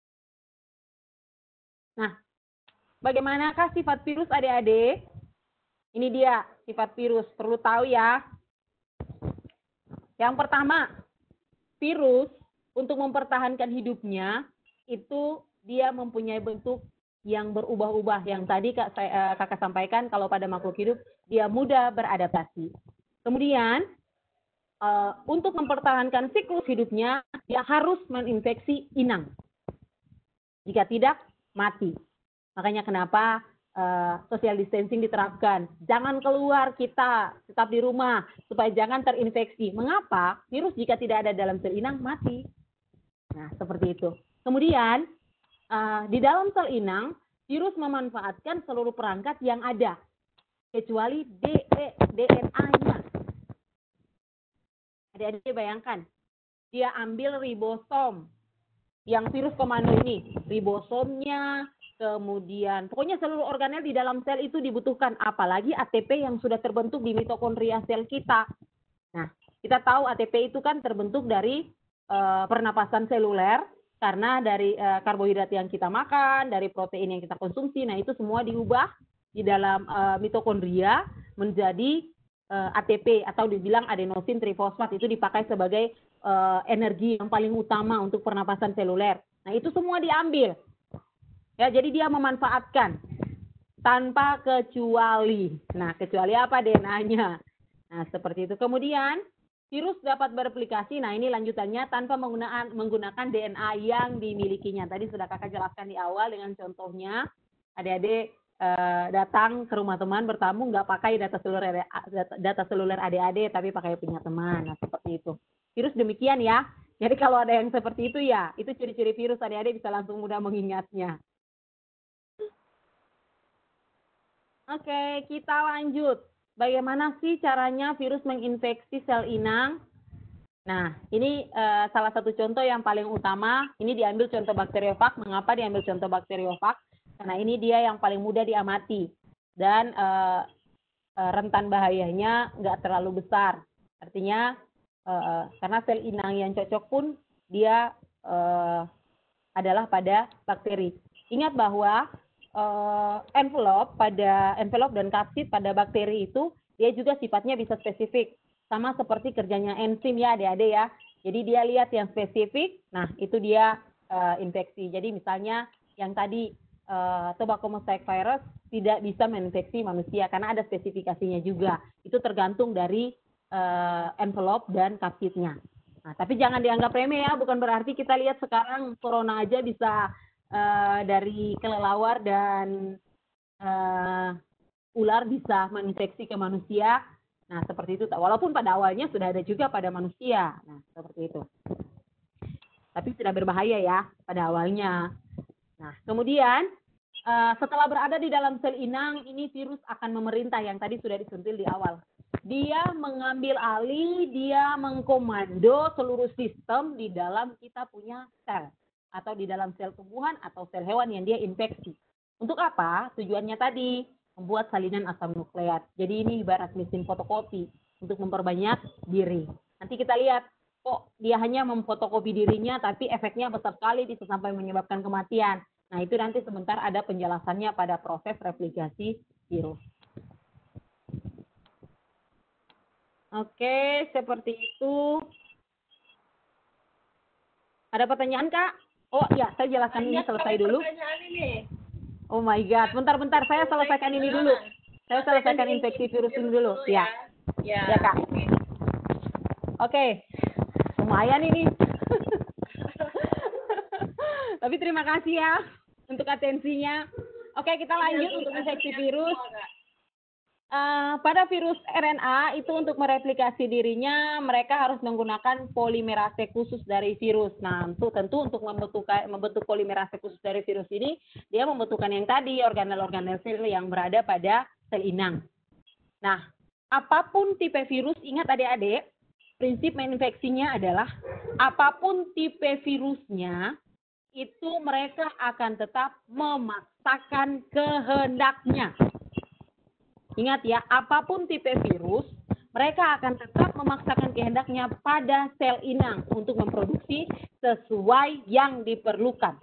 Nah, bagaimanakah sifat virus adik-adik? Ini dia sifat virus, perlu tahu ya. Yang pertama, virus untuk mempertahankan hidupnya itu dia mempunyai bentuk yang berubah-ubah. Yang tadi kak, saya, kakak sampaikan kalau pada makhluk hidup dia mudah beradaptasi. Kemudian uh, untuk mempertahankan siklus hidupnya dia harus menginfeksi inang. Jika tidak mati. Makanya kenapa uh, social distancing diterapkan. Jangan keluar kita, tetap di rumah supaya jangan terinfeksi. Mengapa? Virus jika tidak ada dalam sel inang mati. Nah, seperti itu. Kemudian Uh, di dalam sel inang, virus memanfaatkan seluruh perangkat yang ada, kecuali D N A-nya. Adik-adik bayangkan, dia ambil ribosom. yang virus komando ini, ribosomnya, kemudian pokoknya seluruh organel di dalam sel itu dibutuhkan, apalagi A T P yang sudah terbentuk di mitokondria sel kita. Nah, kita tahu A T P itu kan terbentuk dari uh, pernapasan seluler, karena dari uh, karbohidrat yang kita makan, dari protein yang kita konsumsi. Nah, itu semua diubah di dalam uh, mitokondria menjadi uh, A T P atau dibilang adenosin trifosfat. Itu dipakai sebagai uh, energi yang paling utama untuk pernapasan seluler. Nah, itu semua diambil. Ya, jadi dia memanfaatkan tanpa kecuali. Nah, kecuali apa D N A-nya? Nah, seperti itu. Kemudian virus dapat bereplikasi. Nah, ini lanjutannya tanpa menggunakan menggunakan D N A yang dimilikinya. Tadi sudah kakak jelaskan di awal dengan contohnya. Adik-adik eh, datang ke rumah teman bertamu nggak pakai data seluler data, data seluler adik-adik, tapi pakai punya teman. Nah, seperti itu. Virus demikian ya. Jadi kalau ada yang seperti itu ya, itu ciri-ciri virus, adik-adik bisa langsung mudah mengingatnya. Oke, kita lanjut. Bagaimana sih caranya virus menginfeksi sel inang? Nah, ini uh, salah satu contoh yang paling utama. Ini diambil contoh bakteriofag. Mengapa diambil contoh bakteriofag? Karena ini dia yang paling mudah diamati. Dan uh, uh, rentan bahayanya nggak terlalu besar. Artinya, uh, karena sel inang yang cocok pun dia uh, adalah pada bakteri. Ingat bahwa Uh, envelope pada envelope dan kapsid pada bakteri itu dia juga sifatnya bisa spesifik, sama seperti kerjanya enzim ya adik-adik ya. Jadi dia lihat yang spesifik, nah itu dia uh, infeksi. Jadi misalnya yang tadi uh, tobacco mosaic virus tidak bisa menginfeksi manusia karena ada spesifikasinya juga. Itu tergantung dari uh, envelope dan kapsidnya. Nah, tapi jangan dianggap remeh ya, bukan berarti kita lihat sekarang corona aja bisa Uh, dari kelelawar dan uh, ular bisa menginfeksi ke manusia. Nah, seperti itu. Walaupun pada awalnya sudah ada juga pada manusia. Nah, seperti itu. Tapi tidak berbahaya ya pada awalnya. Nah, kemudian uh, setelah berada di dalam sel inang, ini virus akan memerintah yang tadi sudah disentil di awal. Dia mengambil alih, dia mengkomando seluruh sistem di dalam kita punya sel. Atau di dalam sel tumbuhan atau sel hewan yang dia infeksi. Untuk apa? Tujuannya tadi, membuat salinan asam nukleat. Jadi ini ibarat mesin fotokopi untuk memperbanyak diri. Nanti kita lihat, kok dia hanya memfotokopi dirinya, tapi efeknya besar sekali bisa sampai menyebabkan kematian. Nah, itu nanti sebentar ada penjelasannya pada proses replikasi virus. Oke, seperti itu. Ada pertanyaan, Kak? Oh ya, saya jelaskan ini selesai dulu. Ini. Oh my God, bentar-bentar saya selesaikan ini dulu. Saya selesaikan infeksi virus ini dulu. Ya, ya, ya Kak. Oke, okay. Lumayan ini. Tapi terima kasih ya untuk atensinya. Oke, okay, kita lanjut untuk infeksi virus. Uh, pada virus R N A itu untuk mereplikasi dirinya mereka harus menggunakan polimerase khusus dari virus. Nah, untuk tentu untuk membentuk membentuk polimerase khusus dari virus ini dia membutuhkan yang tadi organel-organel sel yang berada pada sel inang. Nah, apapun tipe virus, ingat adik-adik, prinsip menginfeksinya adalah apapun tipe virusnya itu mereka akan tetap memaksakan kehendaknya. Ingat ya, apapun tipe virus, mereka akan tetap memaksakan kehendaknya pada sel inang untuk memproduksi sesuai yang diperlukan.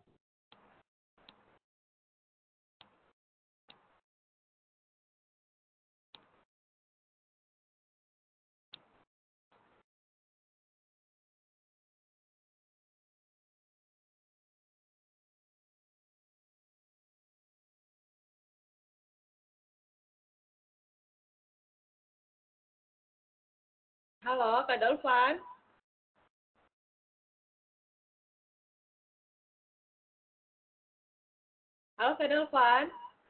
Halo, Kak Dolvan. Halo, Kak Dolvan.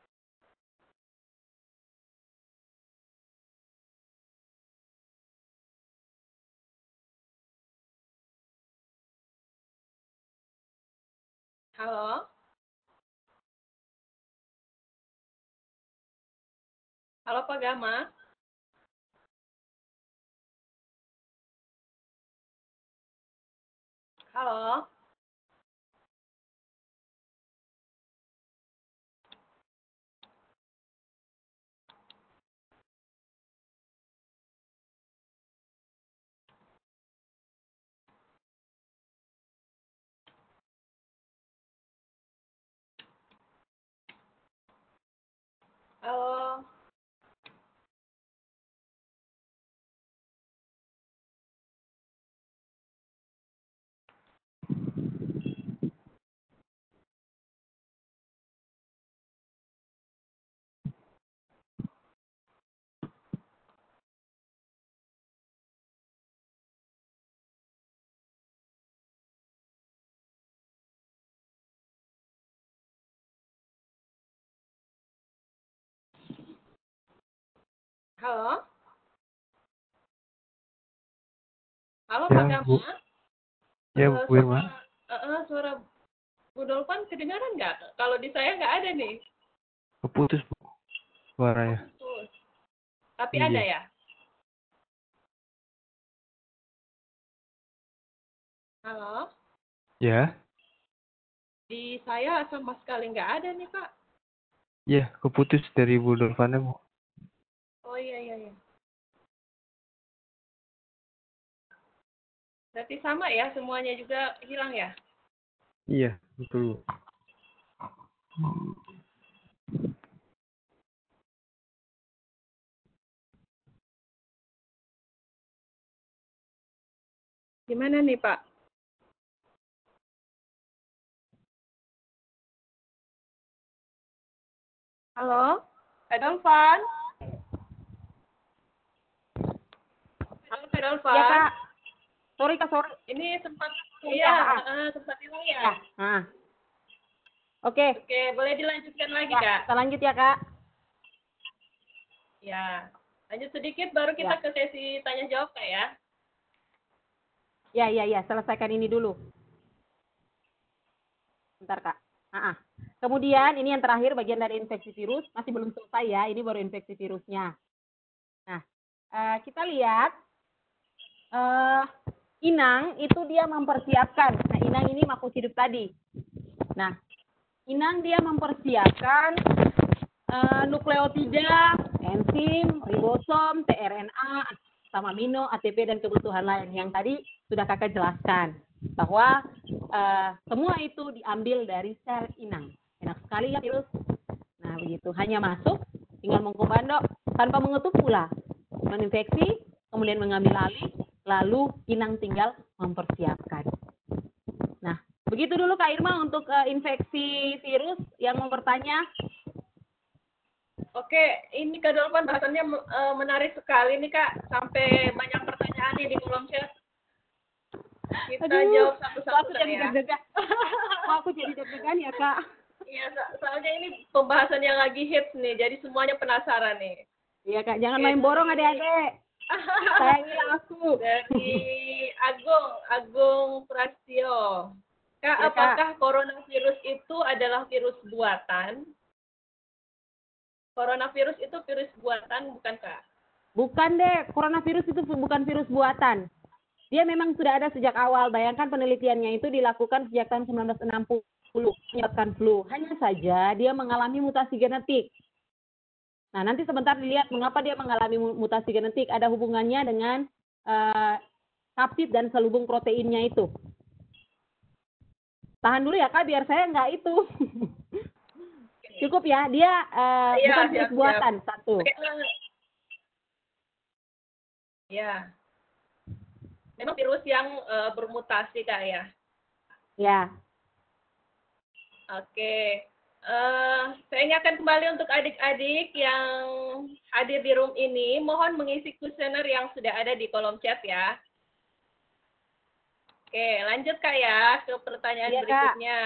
Halo. Halo, Pak Gama. Halo. Oh, halo? Halo Pak Ya, Bu. Gama? Ya, Eh, Bu Irma. suara, eh, eh, suara Bu Dolpan kedengaran nggak? Kalau di saya nggak ada nih. Keputus, Bu. Suaranya. Terus. Tapi ada Iya. ya? Halo? Ya. Di saya sama sekali nggak ada nih Pak. Ya, keputus dari Bu Dolvana, Bu. Oh iya, iya, iya. Berarti sama ya, semuanya juga hilang ya? Iya, betul, Bu. Gimana nih Pak? Halo? Pak Dolvan? Halo Pak Dolvan? Ya, Kak. Sorry, Kak, sorry. Ini sempat, Iya, iya, Kak. eh, sempat hilang ya? Ya. Nah. Oke. Oke, boleh dilanjutkan lagi Ya, Kak? kita lanjut ya, Kak. Ya, lanjut sedikit baru kita Ya. ke sesi tanya jawab Kak ya. Ya, ya, ya. Selesaikan ini dulu. Bentar, Kak. Ah, ah. Kemudian ini yang terakhir bagian dari infeksi virus. Masih belum selesai ya. Ini baru infeksi virusnya. Nah, eh, kita lihat. eh inang itu dia mempersiapkan. Nah, inang ini makhluk hidup tadi. Nah, inang dia mempersiapkan eh, nukleotida, enzim, ribosom, tRNA, asam amino, A T P, dan kebutuhan lain yang tadi sudah kakak jelaskan bahwa eh, semua itu diambil dari sel inang. Enak sekali ya virus. Nah, begitu hanya masuk, tinggal mengkomando tanpa mengetuk pula, menginfeksi, kemudian mengambil alih, lalu inang tinggal mempersiapkan. Nah, begitu dulu Kak Irma untuk uh, infeksi virus yang mau bertanya. Oke, ini Kak Dolpan bahasannya uh, menarik sekali nih Kak. Sampai banyak pertanyaan nih di kolom chat. Kita Aduh, jawab kok satu-satu aku dah jadi ya. deg-degan. Kok aku jadi deg-degan ya Kak? Iya, so- soalnya ini pembahasan yang lagi hits nih, jadi semuanya penasaran nih. Iya Kak, jangan Oke, main borong dari- adik-adik. Sayangilah aku. Dari Agung, Agung Prastio. Kak, Ya, Kak. apakah coronavirus itu adalah virus buatan? Coronavirus itu virus buatan, bukan Kak? Bukan deh, coronavirus itu bukan virus buatan. Dia memang sudah ada sejak awal. Bayangkan penelitiannya itu dilakukan sejak tahun sembilan belas enam puluh, menyebabkan flu. Hanya saja dia mengalami mutasi genetik. Nah, nanti sebentar dilihat mengapa dia mengalami mutasi genetik. Ada hubungannya dengan uh, kapsid dan selubung proteinnya itu. Tahan dulu ya Kak, biar saya nggak itu. Cukup ya, dia uh, Iya, bukan siap, virus siap. buatan, satu. Oke, eh, ya. Memang virus yang eh, bermutasi Kak ya. Ya, Oke. Eh, saya ingatkan kembali untuk adik-adik yang hadir di room ini, mohon mengisi kuesioner yang sudah ada di kolom chat ya. Oke, lanjut Kak ya ke pertanyaan Iya, Kak. berikutnya.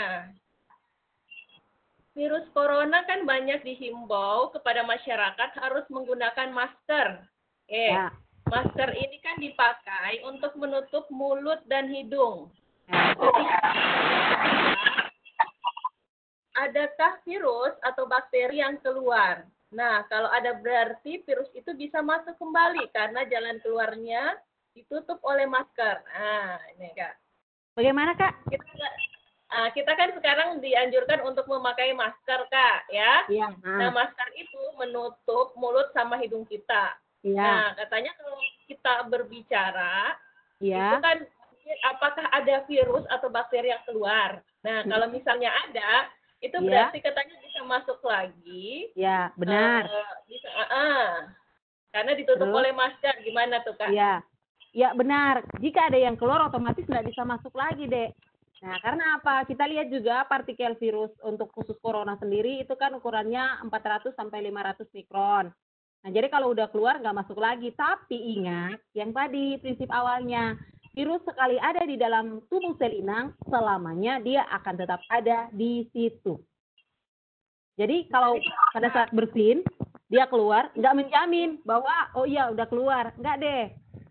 Virus corona kan banyak dihimbau kepada masyarakat harus menggunakan masker. Oke, ya. masker ini kan dipakai untuk menutup mulut dan hidung. Ya. Adakah virus atau bakteri yang keluar? Nah, kalau ada berarti virus itu bisa masuk kembali karena jalan keluarnya ditutup oleh masker. Nah, ini Kak. Bagaimana Kak? Kita, uh, kita kan sekarang dianjurkan untuk memakai masker, Kak, ya. Iya. Nah, Nah, masker itu menutup mulut sama hidung kita. iya. Nah, katanya kalau kita berbicara, itu Iya. kan apakah ada virus atau bakteri yang keluar? Nah, kalau misalnya ada, itu Iya. berarti katanya bisa masuk lagi. Ya, benar. Eh, bisa, ah, ah. Karena ditutup Terus? oleh masker. Gimana tuh, Kak? Iya. Ya, benar. Jika ada yang keluar otomatis nggak bisa masuk lagi, Dek. Nah, karena apa? Kita lihat juga partikel virus untuk khusus corona sendiri itu kan ukurannya empat ratus sampai lima ratus mikron. Nah, jadi kalau udah keluar nggak masuk lagi. Tapi ingat, yang tadi prinsip awalnya, virus sekali ada di dalam tubuh sel inang, selamanya dia akan tetap ada di situ. Jadi kalau pada saat bersin, dia keluar, nggak menjamin bahwa, oh iya udah keluar. Nggak deh.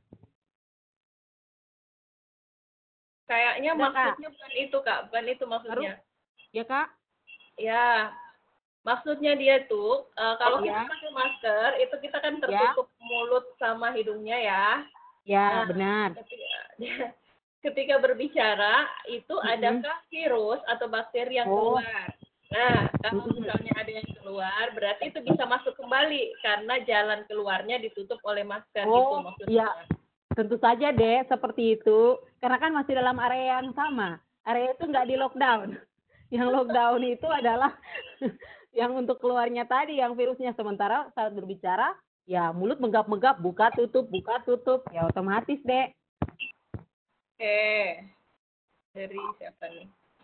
Kayaknya Udah, Kak. maksudnya bukan itu, Kak. Bukan itu maksudnya. Ya, Kak? Ya, maksudnya dia tuh, eh, kalau Iya. kita pakai masker, itu kita kan tertutup mulut sama hidungnya ya. Ya, Nah, benar. Ketika, ketika berbicara, itu Mhm. adakah virus atau bakteri yang Oh. keluar? Nah, kalau Mhm. misalnya ada yang keluar, berarti itu bisa masuk kembali karena jalan keluarnya ditutup oleh masker gitu Oh, maksudnya. iya. Tentu saja deh seperti itu. Karena kan masih dalam area yang sama. Area itu nggak di lockdown. Yang lockdown itu adalah yang untuk keluarnya tadi, yang virusnya. Sementara saat berbicara, ya mulut menggap-menggap, buka tutup, buka tutup. Ya otomatis deh. Oke. Dari siapa nih?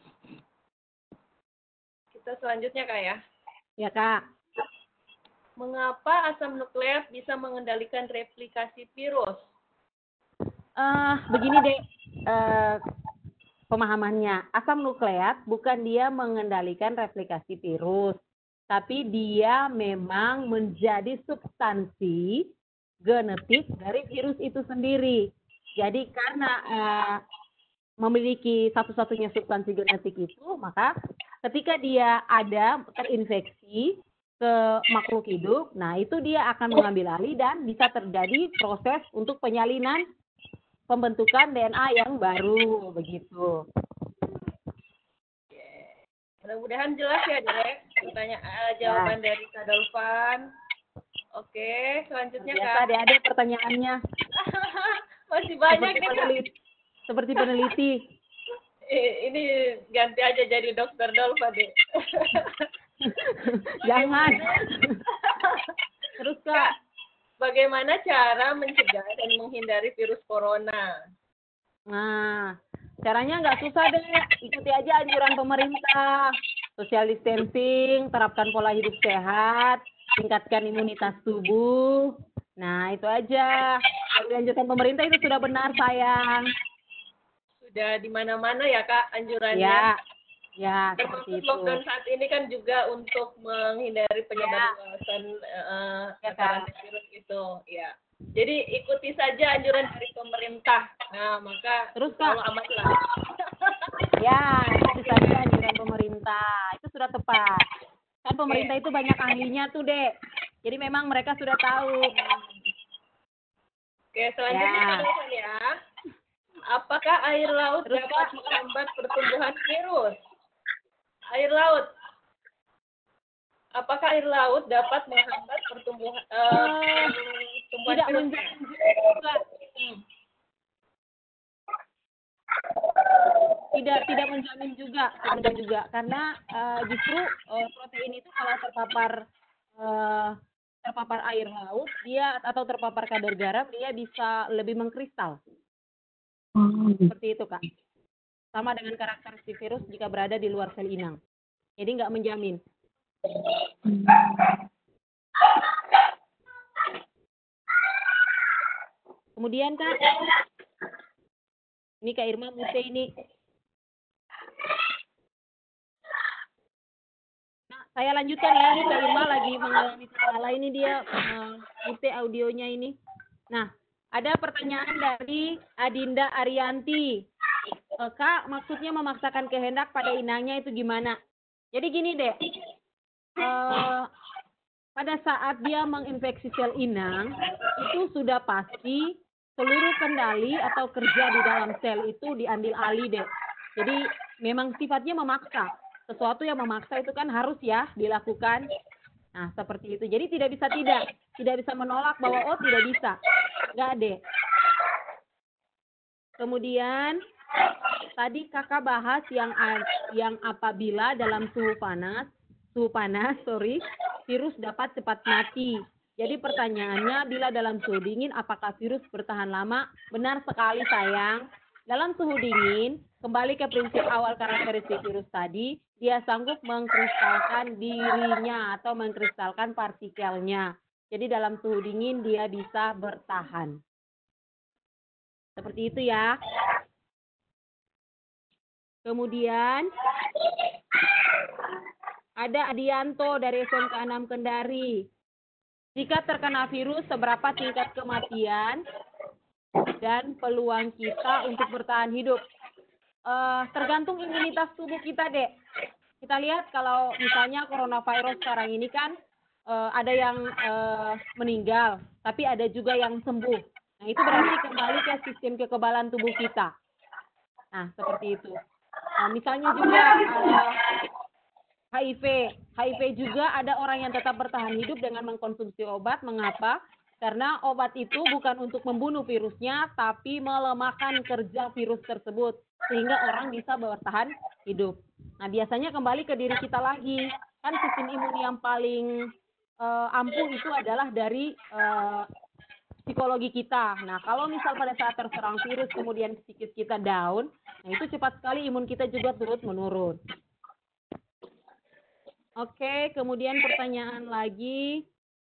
Kita selanjutnya, Kak ya. Ya, Kak. Mengapa asam nukleat bisa mengendalikan replikasi virus? Eh, begini deh, eh, pemahamannya. Asam nukleat bukan dia mengendalikan replikasi virus, tapi dia memang menjadi substansi genetik dari virus itu sendiri. Jadi karena eh, memiliki satu-satunya substansi genetik itu, maka ketika dia ada terinfeksi ke makhluk hidup, nah itu dia akan mengambil alih dan bisa terjadi proses untuk penyalinan pembentukan D N A yang baru begitu. Mudah-mudahan jelas ya, Dek. Pertanyaan uh, jawaban ya. Dari Kak Dolvan. Oke, selanjutnya Biasa Kak. adik-adik pertanyaannya. Masih banyak seperti nih, peneliti, Kak. Seperti peneliti. Ini ganti aja jadi dokter Dolva, Dek. Jangan. Terus, Kak. Kak, bagaimana cara mencegah dan menghindari virus corona? Nah, caranya nggak susah deh. Ikuti aja anjuran pemerintah. Social distancing, terapkan pola hidup sehat, tingkatkan imunitas tubuh. Nah, itu aja. Yang dianjurkan pemerintah itu sudah benar, sayang. Sudah di mana-mana ya, Kak, anjurannya? Ya, ya termasuk seperti itu. Lockdown saat ini kan juga untuk menghindari penyebaran ya. uh, ya, virus itu. Ya. Jadi ikuti saja anjuran dari pemerintah. Nah, maka terus kalau amanlah. Ya, ikuti saja anjuran pemerintah. Itu sudah tepat. Kan pemerintah itu banyak ahlinya tuh, Dek. Jadi memang mereka sudah tahu. Oke, selanjutnya ya. ya. Apakah air laut Terus, dapat menghambat pertumbuhan virus? Air laut. Apakah air laut dapat menghambat pertumbuhan uh, pertumbuhan tidak virus? menjamin juga. Hmm. Tidak tidak menjamin juga, tidak juga karena uh, justru uh, protein itu kalau terpapar uh, terpapar air laut dia atau terpapar kadar garam dia bisa lebih mengkristal. Seperti itu, Kak. Sama dengan karakteristik virus jika berada di luar sel inang. Jadi nggak menjamin. Kemudian, Kak, ini Kak Irma mute ini. Nah, saya lanjutkan ya. Ini Kak Irma lagi mengalami kendala ini dia uh, mute audionya ini. Nah, ada pertanyaan dari Adinda Arianti. Uh, Kak, maksudnya memaksakan kehendak pada inangnya itu gimana? Jadi gini deh, uh, pada saat dia menginfeksi sel inang, itu sudah pasti seluruh kendali atau kerja di dalam sel itu diambil alih deh. Jadi memang sifatnya memaksa. Sesuatu yang memaksa itu kan harus ya dilakukan. Nah, seperti itu. Jadi tidak bisa tidak. Tidak bisa menolak bahwa oh tidak bisa. Enggak deh. Kemudian tadi kakak bahas yang yang apabila dalam suhu panas, suhu panas, sorry, virus dapat cepat mati. Jadi pertanyaannya, bila dalam suhu dingin, apakah virus bertahan lama? Benar sekali sayang. Dalam suhu dingin, kembali ke prinsip awal karakteristik virus tadi, dia sanggup mengkristalkan dirinya atau mengkristalkan partikelnya. Jadi dalam suhu dingin dia bisa bertahan. Seperti itu ya. Kemudian ada Adianto dari S M K enam Kendari. Jika terkena virus, seberapa tingkat kematian dan peluang kita untuk bertahan hidup? Uh, tergantung imunitas tubuh kita, Dek. Kita lihat kalau misalnya coronavirus sekarang ini kan uh, ada yang uh, meninggal, tapi ada juga yang sembuh. Nah, itu berarti kembali ke sistem kekebalan tubuh kita. Nah, seperti itu. Nah, misalnya juga uh, H I V. H I V juga ada orang yang tetap bertahan hidup dengan mengkonsumsi obat. Mengapa? Karena obat itu bukan untuk membunuh virusnya, tapi melemahkan kerja virus tersebut. Sehingga orang bisa bertahan hidup. Nah, biasanya kembali ke diri kita lagi. Kan sistem imun yang paling uh, ampuh itu adalah dari uh, psikologi kita. Nah, kalau misal pada saat terserang virus, kemudian psikis kita down, nah itu cepat sekali imun kita juga turut menurun. Oke, kemudian pertanyaan lagi.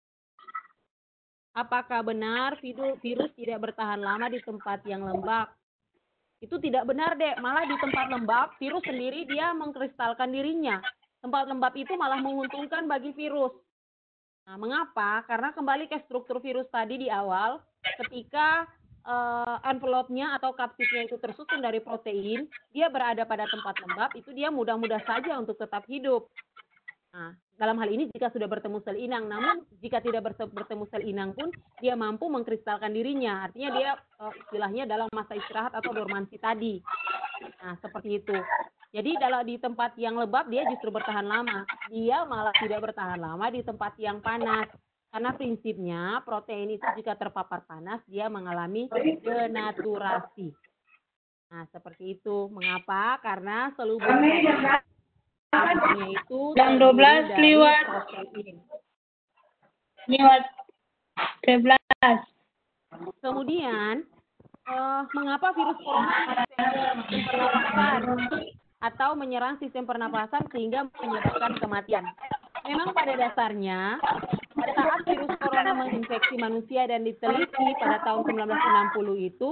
Apakah benar virus tidak bertahan lama di tempat yang lembab? Itu tidak benar, Dek. Malah di tempat lembab, virus sendiri dia mengkristalkan dirinya. Tempat lembab itu malah menguntungkan bagi virus. Nah, mengapa? Karena kembali ke struktur virus tadi di awal, ketika uh, envelope-nya atau kapsidnya itu tersusun dari protein, dia berada pada tempat lembab, itu dia mudah-mudah saja untuk tetap hidup. Nah, dalam hal ini jika sudah bertemu sel inang, namun jika tidak bertemu sel inang pun dia mampu mengkristalkan dirinya. Artinya dia uh, istilahnya dalam masa istirahat atau dormansi tadi. Nah, seperti itu. Jadi dalam di tempat yang lembab dia justru bertahan lama. Dia malah tidak bertahan lama di tempat yang panas. Karena prinsipnya protein itu jika terpapar panas dia mengalami denaturasi. Nah, seperti itu. Mengapa? Karena seluruh itu jam dua belas lewat lewat tiga belas. Kemudian uh, mengapa virus corona menyerang sistem pernapasan atau menyerang sistem pernapasan sehingga menyebabkan kematian? Memang pada dasarnya pada saat virus corona menginfeksi manusia dan diteliti pada tahun sembilan belas enam puluh itu.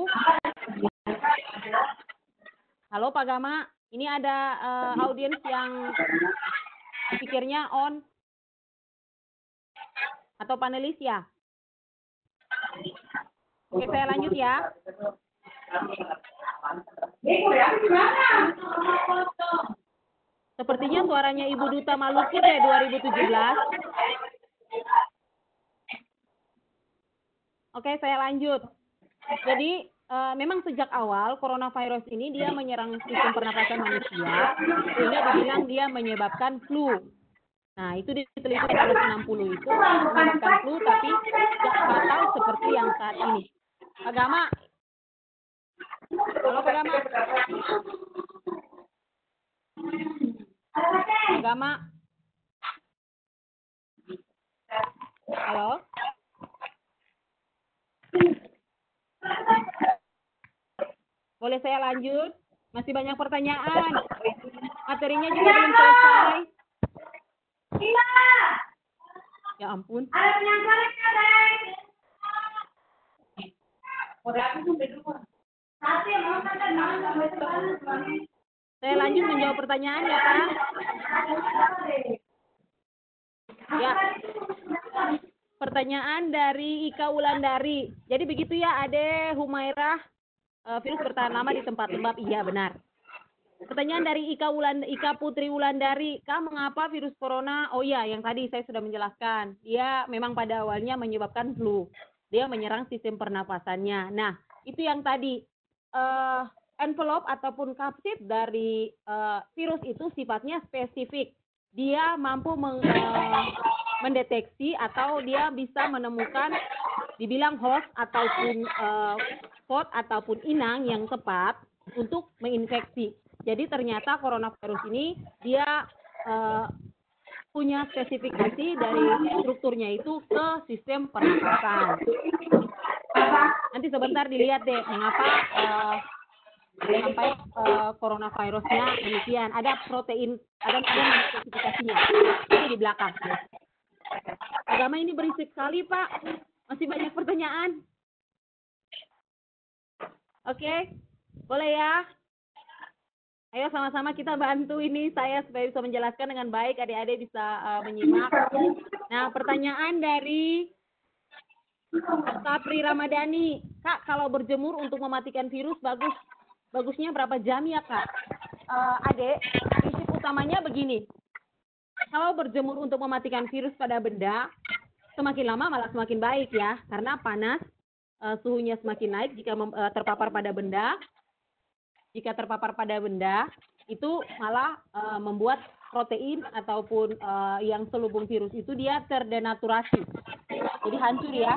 Halo Pak Gama. Ini ada uh, audiens yang pikirnya on atau panelis ya. Oke, saya lanjut ya. Sepertinya suaranya Ibu Duta Maluku deh dua ribu tujuh belas. Oke, saya lanjut. Jadi Uh, memang sejak awal coronavirus ini dia menyerang sistem pernapasan manusia sehingga dibilang dia menyebabkan flu. Nah, itu diteliti pada enam puluh itu menyebabkan flu tapi tidak fatal seperti yang saat ini. Pak Gama. Halo Pak Gama. Pak Gama. Halo. Boleh saya lanjut? Masih banyak pertanyaan. Materinya juga belum selesai. Ya ampun. Saya lanjut menjawab pertanyaan ya, Pak. Ya. Pertanyaan dari Ika Wulandari. Jadi begitu ya, Ade Humairah. Uh, virus bertahan lama di tempat lembab, iya benar. Pertanyaan dari Ika Wuland, Ika Putri Wulandari, Kak, mengapa virus corona? Oh iya, yang tadi saya sudah menjelaskan. Dia memang pada awalnya menyebabkan flu. Dia menyerang sistem pernapasannya. Nah, itu yang tadi uh, envelope ataupun kapsid dari uh, virus itu sifatnya spesifik. Dia mampu meng, uh, mendeteksi atau dia bisa menemukan dibilang host ataupun uh, spot ataupun inang yang tepat untuk menginfeksi. Jadi ternyata coronavirus ini dia uh, punya spesifikasi dari strukturnya itu ke sistem pernapasan. Nanti sebentar dilihat deh mengapa uh, sampai uh, coronavirusnya demikian. Ada protein, ada ada spesifikasinya. Ini di belakang. Agama ini berisik sekali, Pak. Masih banyak pertanyaan. Oke, boleh ya? Ayo sama-sama kita bantu ini saya supaya bisa menjelaskan dengan baik, adik-adik bisa uh, menyimak. Nah, pertanyaan dari Sapri Ramadhani. Kak, kalau berjemur untuk mematikan virus bagus bagusnya berapa jam ya, Kak? Uh, adik, prinsip utamanya begini. Kalau berjemur untuk mematikan virus pada benda, semakin lama malah semakin baik ya, karena panas. Uh, suhunya semakin naik jika mem, uh, terpapar pada benda. Jika terpapar pada benda, itu malah uh, membuat protein ataupun uh, yang selubung virus itu dia terdenaturasi. Jadi hancur ya.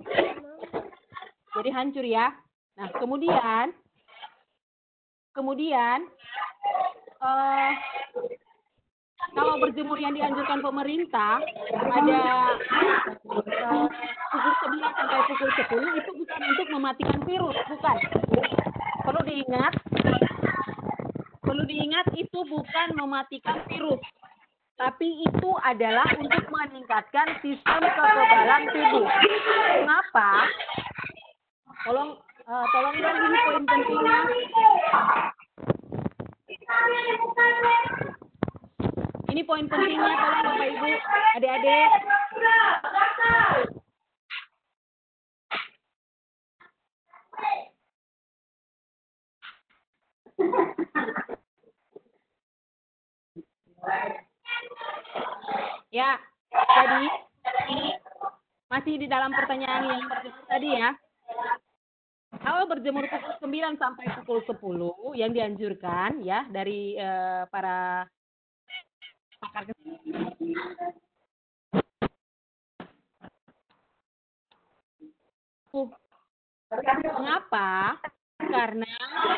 Jadi hancur ya. Nah, kemudian, kemudian, uh, kalau berjemur yang dianjurkan pemerintah pada uh, pukul sembilan sampai pukul sepuluh itu bukan untuk mematikan virus, bukan. Perlu diingat, perlu diingat itu bukan mematikan virus, tapi itu adalah untuk meningkatkan sistem kekebalan tubuh. Kenapa? Tolong, uh, tolong dong ini poin pentingnya. Ini poin pentingnya, tolong Bapak Ibu, adik-adik. Ya, jadi masih di dalam pertanyaan yang tadi ya. Kalau berjemur pukul sembilan sampai pukul sepuluh yang dianjurkan ya dari eh, para pakar kesehatan. Uh, mengapa? Karena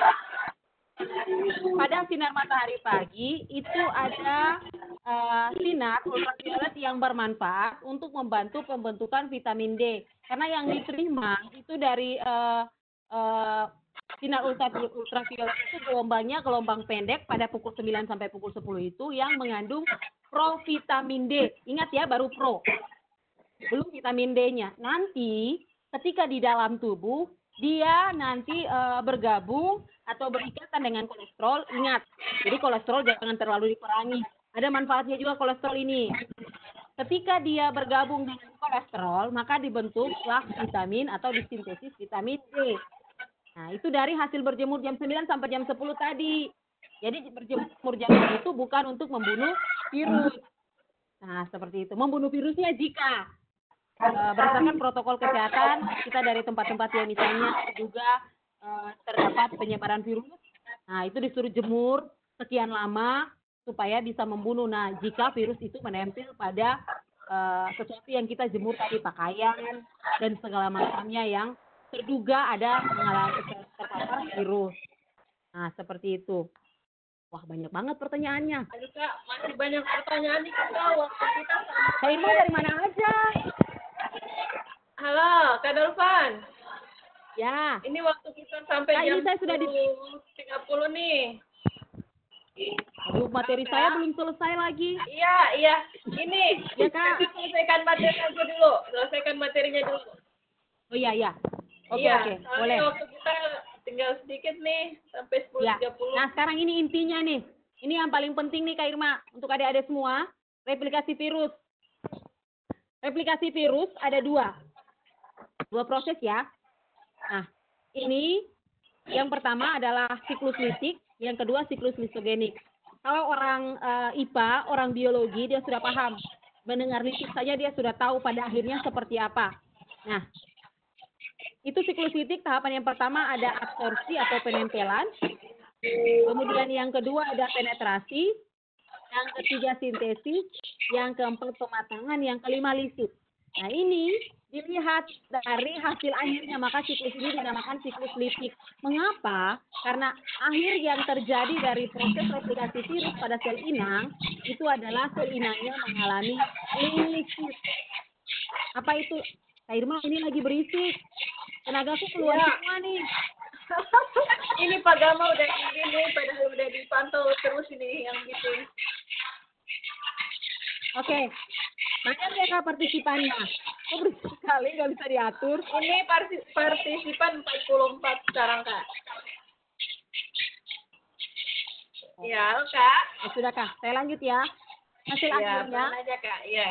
pada sinar matahari pagi itu ada uh, sinar ultraviolet yang bermanfaat untuk membantu pembentukan vitamin D. Karena yang diterima itu dari uh, uh, sinar ultraviolet itu gelombangnya gelombang pendek pada pukul sembilan sampai pukul sepuluh itu yang mengandung provitamin D. Ingat ya, baru pro. Belum vitamin D-nya. Nanti ketika di dalam tubuh dia nanti e, bergabung atau berikatan dengan kolesterol. Ingat, jadi kolesterol jangan terlalu diperangi. Ada manfaatnya juga kolesterol ini. Ketika dia bergabung dengan kolesterol, maka dibentuklah vitamin atau disintesis vitamin D. Nah, itu dari hasil berjemur jam sembilan sampai jam sepuluh tadi. Jadi berjemur jam itu bukan untuk membunuh virus. Nah, seperti itu. Membunuh virusnya jika Uh, berdasarkan protokol kesehatan kita dari tempat-tempat yang misalnya juga uh, terdapat penyebaran virus, nah itu disuruh jemur sekian lama supaya bisa membunuh. Nah, jika virus itu menempel pada uh, sesuatu yang kita jemur tadi, pakaian dan segala macamnya yang terduga ada mengalami terpapar virus. Nah, seperti itu. Wah, banyak banget pertanyaannya. Aduh Kak, masih banyak pertanyaan nih Kak. Waktu kita sama. Kak Irma dari mana aja? Halo, Kak Dolvan. Ya. Ini waktu kita sampai Kak, jam ini saya sudah di tiga puluh nih. Aduh, materi Kak. saya belum selesai lagi. Iya, iya. Ini, Ya, Kak. kita selesaikan materinya dulu. Selesaikan materinya dulu. Oh iya, iya. Oke, iya, oke. soalnya Boleh. waktu kita tinggal sedikit nih, sampai sepuluh Ya. tiga puluh. Nah, sekarang ini intinya nih. Ini yang paling penting nih, Kak Irma. Untuk adik-adik semua, replikasi virus. Replikasi virus ada dua. Dua proses ya. Nah, ini yang pertama adalah siklus litik, yang kedua siklus lisogenik. Kalau orang uh, I P A, orang biologi, dia sudah paham. Mendengar litik saja dia sudah tahu pada akhirnya seperti apa. Nah, itu siklus litik, tahapan yang pertama ada absorpsi atau penempelan. Kemudian yang kedua ada penetrasi. Yang ketiga sintesis. Yang keempat pematangan. Yang kelima lisit. Nah, ini dilihat dari hasil akhirnya, maka siklus ini dinamakan siklus litik. Mengapa? Karena akhir yang terjadi dari proses replikasi virus pada sel inang itu adalah sel inangnya mengalami lisis. Apa itu? Kak Irma, ini lagi berisik. Tenagaku keluar Ya. semua nih. Ini Pak Gama udah ini nih, padahal udah dipantau terus ini yang bikin. Oke. Banyak ya Kak partisipannya. Kok berisik sekali, nggak bisa diatur. Ini parti- partisipan empat puluh empat sekarang, Kak. Ya, Kak. Ya, sudah Kak, saya lanjut ya. Hasil Ya, akhirnya, pelan aja, Kak. Ya.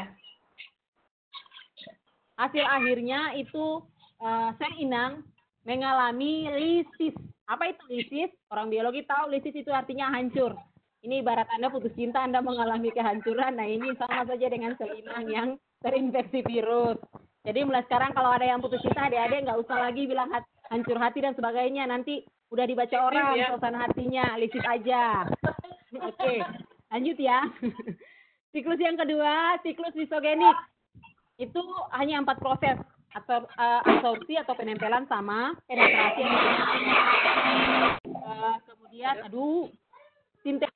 hasil akhirnya itu eh, sel inang mengalami lisis. Apa itu lisis? Orang biologi tahu lisis itu artinya hancur. Ini ibarat Anda putus cinta, Anda mengalami kehancuran. Nah, ini sama saja dengan sel inang yang terinfeksi virus. Jadi mulai sekarang kalau ada yang putus cinta, adik-adik nggak usah lagi bilang hat- hancur hati dan sebagainya. Nanti udah dibaca orang ya. suasana hatinya, lisis aja. Oke, lanjut ya. Siklus yang kedua, siklus lisogenik. Itu hanya empat proses. Absor- eh, absorpsi atau penempelan sama penetrasi atau Eh, kemudian aduh sintesis.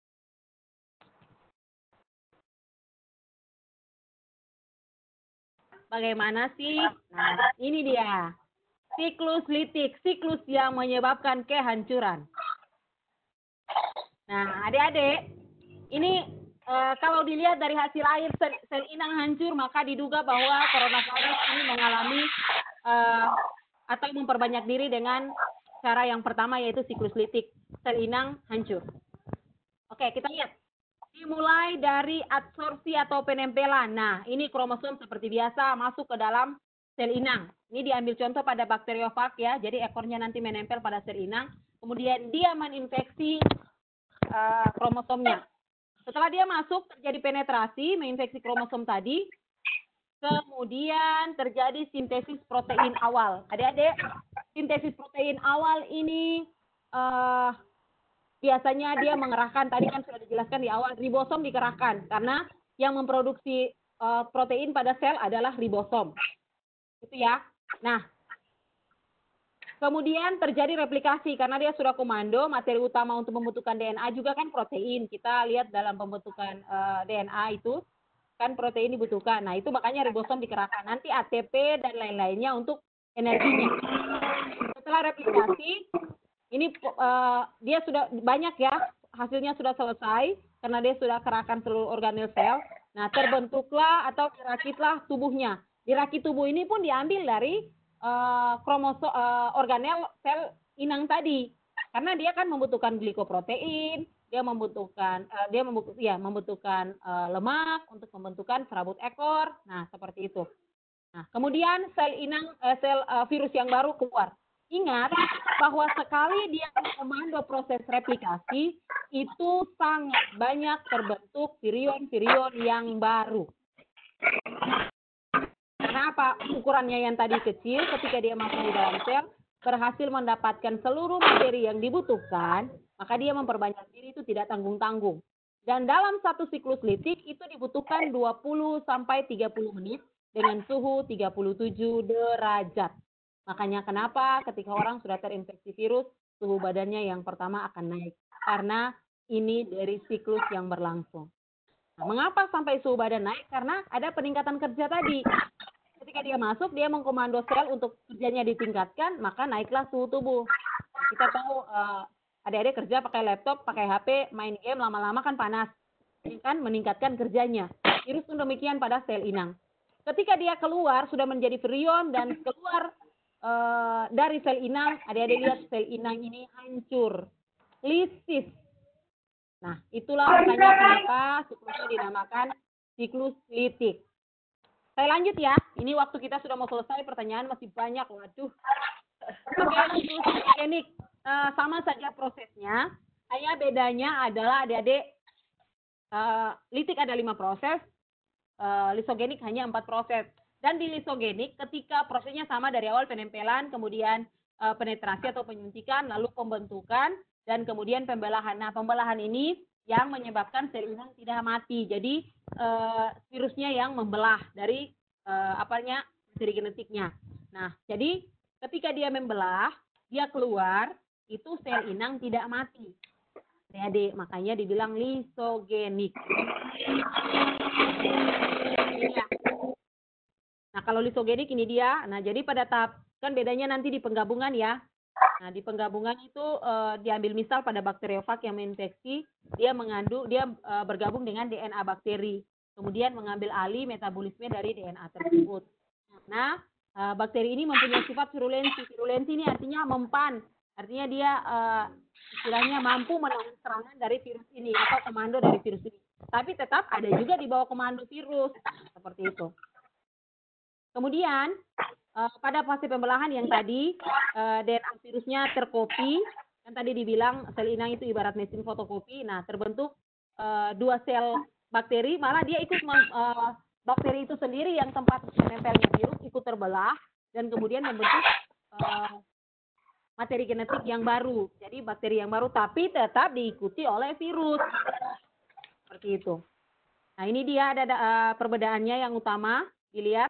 Bagaimana sih? Nah, ini dia. Siklus litik, siklus yang menyebabkan kehancuran. Nah, adik-adik, ini eh, kalau dilihat dari hasil air sel, sel inang hancur, maka diduga bahwa coronavirus ini mengalami eh, atau memperbanyak diri dengan cara yang pertama, yaitu siklus litik. Sel inang hancur. Oke, kita lihat. Dimulai dari adsorpsi atau penempelan. Nah, ini kromosom seperti biasa masuk ke dalam sel inang. Ini diambil contoh pada bakteriofag ya. Jadi ekornya nanti menempel pada sel inang. Kemudian dia menginfeksi uh, kromosomnya. Setelah dia masuk, terjadi penetrasi, menginfeksi kromosom tadi. Kemudian terjadi sintesis protein awal. Adik-adik, sintesis protein awal ini uh, biasanya dia mengerahkan, tadi kan sudah dijelaskan di awal, ribosom dikerahkan karena yang memproduksi uh, protein pada sel adalah ribosom. Itu ya. Nah, kemudian terjadi replikasi karena dia sudah komando, materi utama untuk membentukkan D N A juga kan protein. Kita lihat dalam pembentukan uh, D N A itu kan protein dibutuhkan. Nah, itu makanya ribosom dikerahkan. Nanti A T P dan lain-lainnya untuk energinya. Setelah replikasi, ini uh, dia sudah banyak ya, hasilnya sudah selesai karena dia sudah kerahkan seluruh organel sel. Nah, terbentuklah atau dirakitlah tubuhnya. Dirakit tubuh ini pun diambil dari uh, kromosom uh, organel sel inang tadi. Karena dia kan membutuhkan glikoprotein, dia membutuhkan uh, dia membutuhkan ya membutuhkan uh, lemak untuk pembentukan serabut ekor. Nah, seperti itu. Nah, kemudian sel inang uh, sel uh, virus yang baru keluar. Ingat bahwa sekali dia komando proses replikasi, itu sangat banyak terbentuk virion-virion yang baru. Karena apa? Ukurannya yang tadi kecil, ketika dia masuk di dalam sel, berhasil mendapatkan seluruh materi yang dibutuhkan, maka dia memperbanyak diri itu tidak tanggung-tanggung. Dan dalam satu siklus litik itu dibutuhkan dua puluh sampai tiga puluh menit dengan suhu tiga puluh tujuh derajat. Makanya kenapa ketika orang sudah terinfeksi virus, suhu badannya yang pertama akan naik. Karena ini dari siklus yang berlangsung. Nah, mengapa sampai suhu badan naik? Karena ada peningkatan kerja tadi. Ketika dia masuk, dia mengkomando sel untuk kerjanya ditingkatkan, maka naiklah suhu tubuh. Nah, kita tahu uh, adik-adik kerja pakai laptop, pakai H P, main game, lama-lama kan panas. Ini kan meningkatkan kerjanya. Virus pun demikian pada sel inang. Ketika dia keluar, sudah menjadi virion dan keluar Uh, dari sel inang, adik-adik lihat sel inang ini hancur, lisis. Nah, itulah makanya kenapa siklusnya dinamakan siklus litik. Saya lanjut ya, ini waktu kita sudah mau selesai, pertanyaan masih banyak, waduh. Oke, siklus lisogenik, uh, sama saja prosesnya, hanya bedanya adalah adik-adik, uh, litik ada lima proses, uh, lisogenik hanya empat proses. Dan di lisogenik ketika prosesnya sama dari awal penempelan, kemudian e, penetrasi atau penyuntikan, lalu pembentukan, dan kemudian pembelahan. Nah, pembelahan ini yang menyebabkan sel inang tidak mati. Jadi e, virusnya yang membelah dari e, apanya bakteri genetiknya. Nah, jadi ketika dia membelah, dia keluar, itu sel inang tidak mati. Adik-adik, makanya dibilang lisogenik. Ini ya. Nah, kalau lisogenik ini dia. Nah, jadi pada tahap, kan bedanya nanti di penggabungan ya. Nah, di penggabungan itu uh, diambil misal pada bakteriofag yang menginfeksi, dia mengandung, dia uh, bergabung dengan D N A bakteri. Kemudian mengambil alih metabolisme dari D N A tersebut. Nah, uh, bakteri ini mempunyai sifat virulensi. Virulensi ini artinya mempan. Artinya dia uh, istilahnya mampu menahan serangan dari virus ini atau komando dari virus ini. Tapi tetap ada juga di bawah komando virus. Seperti itu. Kemudian, uh, pada fase pembelahan yang tadi, uh, D N A virusnya terkopi. Kan tadi dibilang sel inang itu ibarat mesin fotokopi. Nah, terbentuk uh, dua sel bakteri, malah dia ikut mem- uh, bakteri itu sendiri yang tempat menempelnya virus ikut terbelah dan kemudian membentuk uh, materi genetik yang baru. Jadi bakteri yang baru tapi tetap diikuti oleh virus. Seperti itu. Nah, ini dia ada uh, perbedaannya yang utama. Dilihat.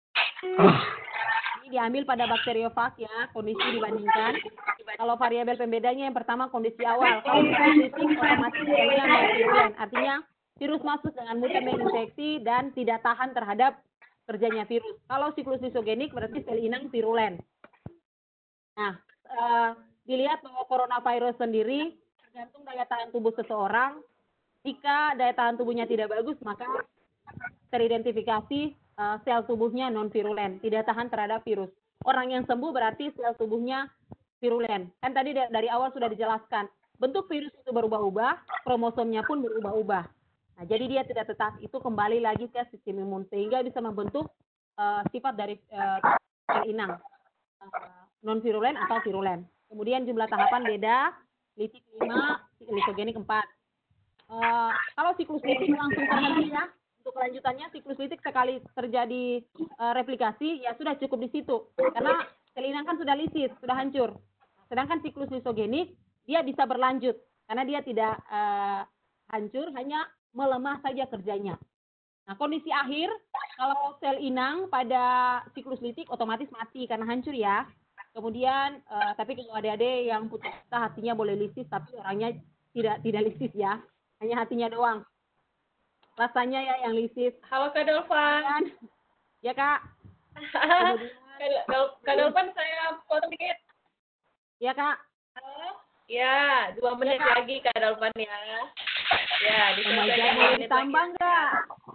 Ini diambil pada bakteriofag ya, kondisi dibandingkan. Kalau variabel pembedanya yang pertama kondisi awal. Kalau siklus otomatis selnya non-virulen. Artinya virus masuk dengan mudah menginfeksi dan tidak tahan terhadap kerjanya virus. Kalau siklus lisogenik berarti sel inang virulen. Nah, uh, dilihat bahwa coronavirus sendiri tergantung daya tahan tubuh seseorang. Jika daya tahan tubuhnya tidak bagus, maka teridentifikasi uh, sel tubuhnya non-virulen, tidak tahan terhadap virus. Orang yang sembuh berarti sel tubuhnya virulen. Kan tadi dari awal sudah dijelaskan, bentuk virus itu berubah-ubah, kromosomnya pun berubah-ubah. Nah, jadi dia tidak tetap, itu kembali lagi ke sistem imun, sehingga bisa membentuk uh, sifat dari uh, sel inang. Uh, non-virulen atau virulen. Kemudian jumlah tahapan beda, litik lima, lisogenik empat. Uh, kalau siklus litik langsung terhenti ya. Untuk kelanjutannya siklus litik sekali terjadi uh, replikasi, ya sudah cukup di situ. Karena sel inang kan sudah lisis, sudah hancur. Sedangkan siklus lisogenik, dia bisa berlanjut. Karena dia tidak uh, hancur, hanya melemah saja kerjanya. Nah, kondisi akhir, kalau sel inang pada siklus litik otomatis mati karena hancur ya. Kemudian, uh, tapi kalau adik-adik yang putus asa hatinya boleh lisis, tapi orangnya tidak tidak lisis ya. Hanya hatinya doang. Rasanya ya yang lisis. Halo Kak Delvan. Ya Kak. Kemudian, Kak Delvan, saya potong dikit. Ya Kak. Halo. Ya, dua menit ya, lagi Kak Delvan ya. Ya, di oh my God, boleh ditambah nggak?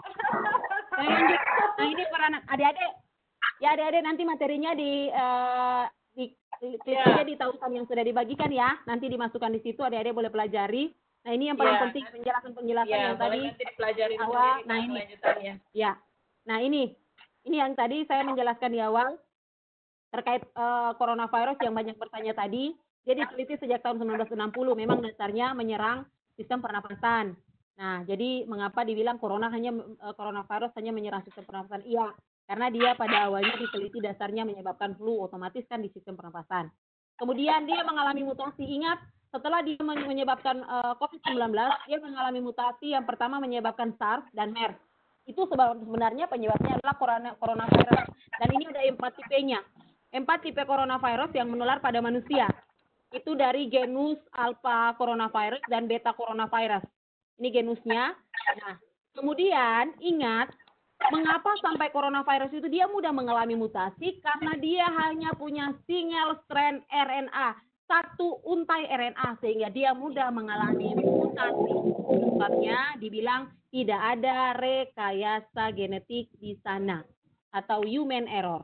Nah, ini peran adik-adik. Ya adik-adik nanti materinya di uh, di ya. di tautan yang sudah dibagikan ya. Nanti dimasukkan di situ, adik-adik boleh pelajari. Nah, ini yang paling ya. penting penjelasan-penjelasan ya, yang tadi nanti dipelajari awal. Sendiri, nah ini. Lanjutannya. Ya. Nah, ini. Ini yang tadi saya menjelaskan di awal terkait uh, coronavirus yang banyak bertanya tadi. Dia diteliti sejak tahun seribu sembilan ratus enam puluh. Memang dasarnya menyerang sistem pernapasan. Nah, jadi mengapa dibilang corona hanya uh, coronavirus hanya menyerang sistem pernapasan? Iya, karena dia pada awalnya diteliti dasarnya menyebabkan flu, otomatis kan di sistem pernapasan. Kemudian dia mengalami mutasi. Ingat, setelah dia menyebabkan uh, covid sembilan belas, dia mengalami mutasi yang pertama menyebabkan SARS dan MERS. Itu sebenarnya penyebabnya adalah corona, coronavirus. Dan ini ada empat tipenya. Empat tipe coronavirus yang menular pada manusia. Itu dari genus alpha coronavirus dan beta coronavirus. Ini genusnya. Nah, kemudian ingat, mengapa sampai coronavirus itu dia mudah mengalami mutasi? Karena dia hanya punya single strand R N A, satu untai R N A, sehingga dia mudah mengalami mutasi. Sebabnya dibilang tidak ada rekayasa genetik di sana, atau human error.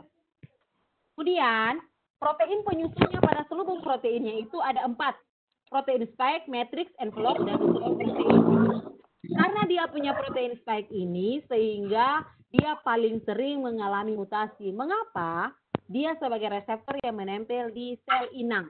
Kemudian, protein penyusunnya pada seluruh proteinnya itu ada empat. Protein spike, matrix, envelope, dan nuclear protein. Karena dia punya protein spike ini, sehingga dia paling sering mengalami mutasi. Mengapa? Dia sebagai reseptor yang menempel di sel inang.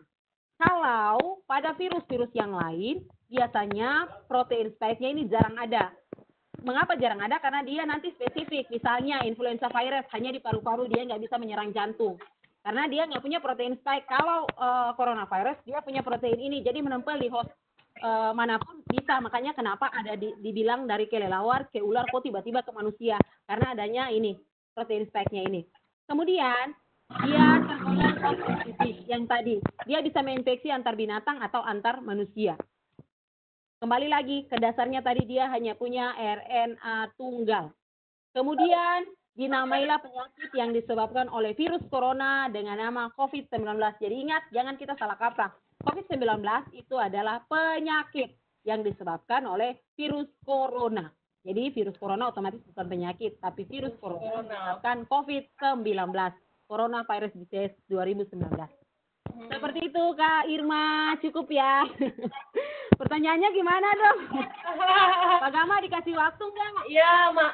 Kalau pada virus-virus yang lain, biasanya protein spike-nya ini jarang ada. Mengapa jarang ada? Karena dia nanti spesifik. Misalnya influenza virus hanya di paru-paru, dia nggak bisa menyerang jantung. Karena dia nggak punya protein spike. Kalau uh, coronavirus, dia punya protein ini. Jadi menempel di host uh, manapun bisa. Makanya kenapa ada di, dibilang dari kelelawar ke ular kok tiba-tiba ke manusia. Karena adanya ini, protein spike-nya ini. Kemudian dia tergolong positif yang tadi. Dia bisa menginfeksi antar binatang atau antar manusia. Kembali lagi ke dasarnya tadi dia hanya punya R N A tunggal. Kemudian dinamailah penyakit yang disebabkan oleh virus corona dengan nama covid sembilan belas. Jadi ingat, jangan kita salah kaprah. covid sembilan belas itu adalah penyakit yang disebabkan oleh virus corona. Jadi virus corona otomatis bukan penyakit, tapi virus corona disebabkan covid sembilan belas. Coronavirus disease dua ribu sembilan belas. Seperti itu Kak Irma, cukup ya. Pertanyaannya gimana dong? Pak Gama dikasih waktu nggak? Iya, Mak.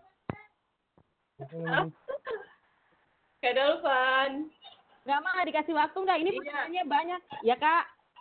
Kak Dolvan. Gama nggak dikasih waktu nggak? Ini Iya. pertanyaannya banyak. Ya Kak.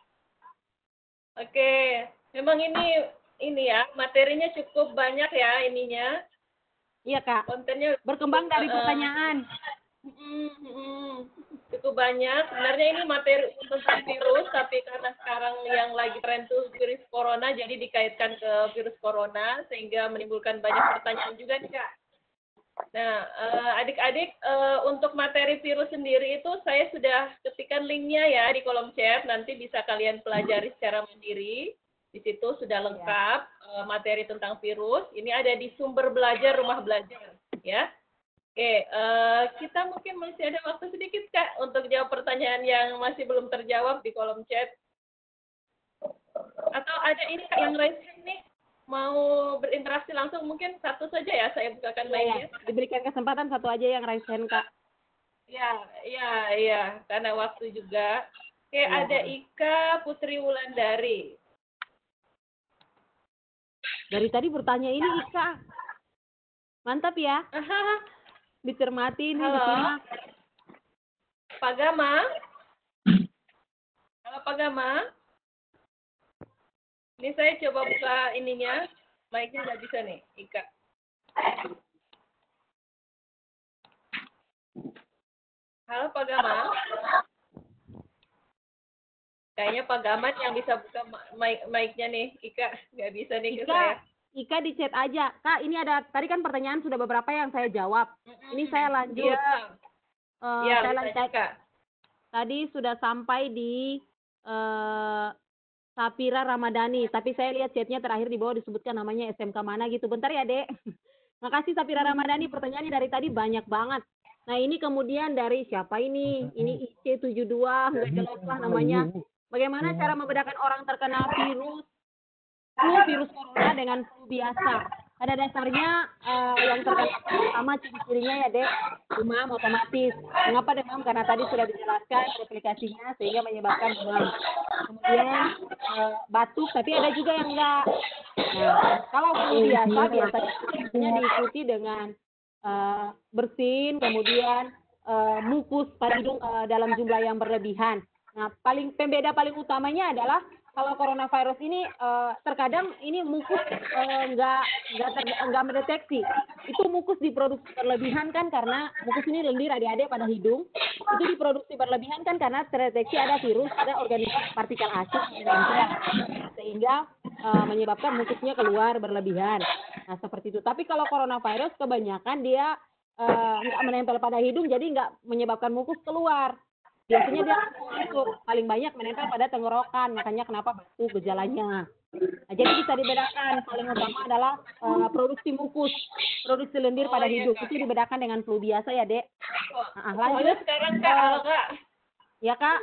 Oke, memang ini ini ya, materinya cukup banyak ya ininya. Iya Kak. Kontennya Berkembang dari Uh, pertanyaan. mm, mm, cukup banyak. Sebenarnya ini materi tentang virus, tapi karena sekarang yang lagi tren tuh virus corona, jadi dikaitkan ke virus corona sehingga menimbulkan banyak pertanyaan juga nih Kak. Nah, eh, adik-adik, eh, untuk materi virus sendiri itu saya sudah ketikkan linknya ya di kolom chat, nanti bisa kalian pelajari secara mandiri. Di situ sudah lengkap eh, materi tentang virus. Ini ada di sumber belajar rumah belajar, ya. Oke, eh, kita mungkin masih ada waktu sedikit Kak untuk jawab pertanyaan yang masih belum terjawab di kolom chat. Atau ada ini Kak yang raise hand nih, mau berinteraksi langsung, mungkin satu saja ya saya bukakan Ya, mic-nya. ya. Diberikan kesempatan satu aja yang raise hand Kak. Ya, iya, iya, karena waktu juga. Oke, Ya. ada Ika Putri Wulandari. Dari tadi bertanya ini Ika. Mantap ya. Aha, Dicermati nih, Halo. disimak. Pak Gama. Halo Pak Gama. Ini saya coba buka ininya, mic-nya nggak bisa nih, Ika. Halo Pak Gama. Kayaknya Pak Gamat yang bisa buka mic mic-nya nih, Ika nggak bisa nih ke saya. Ika, Ika di chat aja. Kak, ini ada, tadi kan pertanyaan sudah beberapa yang saya jawab. Ini saya lanjut. Iya, Eh, iya, saya ditanya, lanjut. Kak. Tadi sudah sampai di eh, Sapira Ramadhani, tapi saya lihat chatnya terakhir di bawah disebutkan namanya S M K mana gitu. Bentar ya, Dek. Makasih Sapira Ramadhani, pertanyaannya dari tadi banyak banget. Nah, ini kemudian dari siapa ini? Ini I C tujuh dua, nggak jelas lah namanya. Bagaimana cara membedakan orang terkena virus flu virus corona dengan flu biasa? Pada dasarnya eh, yang terkena pertama ciri-cirinya ya Dek, demam otomatis. Mengapa demam? Karena tadi sudah dijelaskan replikasinya sehingga menyebabkan demam. Kemudian eh, batuk, tapi ada juga yang enggak. Nah, kalau flu biasa biasanya diikuti dengan eh, bersin, kemudian eh, mukus pada hidung eh, dalam jumlah yang berlebihan. Nah, paling pembeda paling utamanya adalah kalau coronavirus ini eh, terkadang ini mukus eh, nggak nggak ter- nggak mendeteksi. Itu mukus diproduksi berlebihan kan karena mukus ini lendir adik-adik pada hidung. Itu diproduksi berlebihan kan karena terdeteksi ada virus, ada organisme partikel asid yang menempel sehingga eh, menyebabkan mukusnya keluar berlebihan. Nah, seperti itu. Tapi kalau coronavirus kebanyakan dia eh, nggak menempel pada hidung jadi nggak menyebabkan mukus keluar. Biasanya dia masuk, paling banyak menempel pada tenggorokan, makanya kenapa batuk gejalanya. Nah, jadi bisa dibedakan, paling utama adalah uh, produksi mukus, produksi lendir Oh, pada iya, hidung. Kak. Itu dibedakan dengan flu biasa ya, Dek. Nah, lanjut. Soalnya sekarang Kak, halo Kak. Ya, Kak.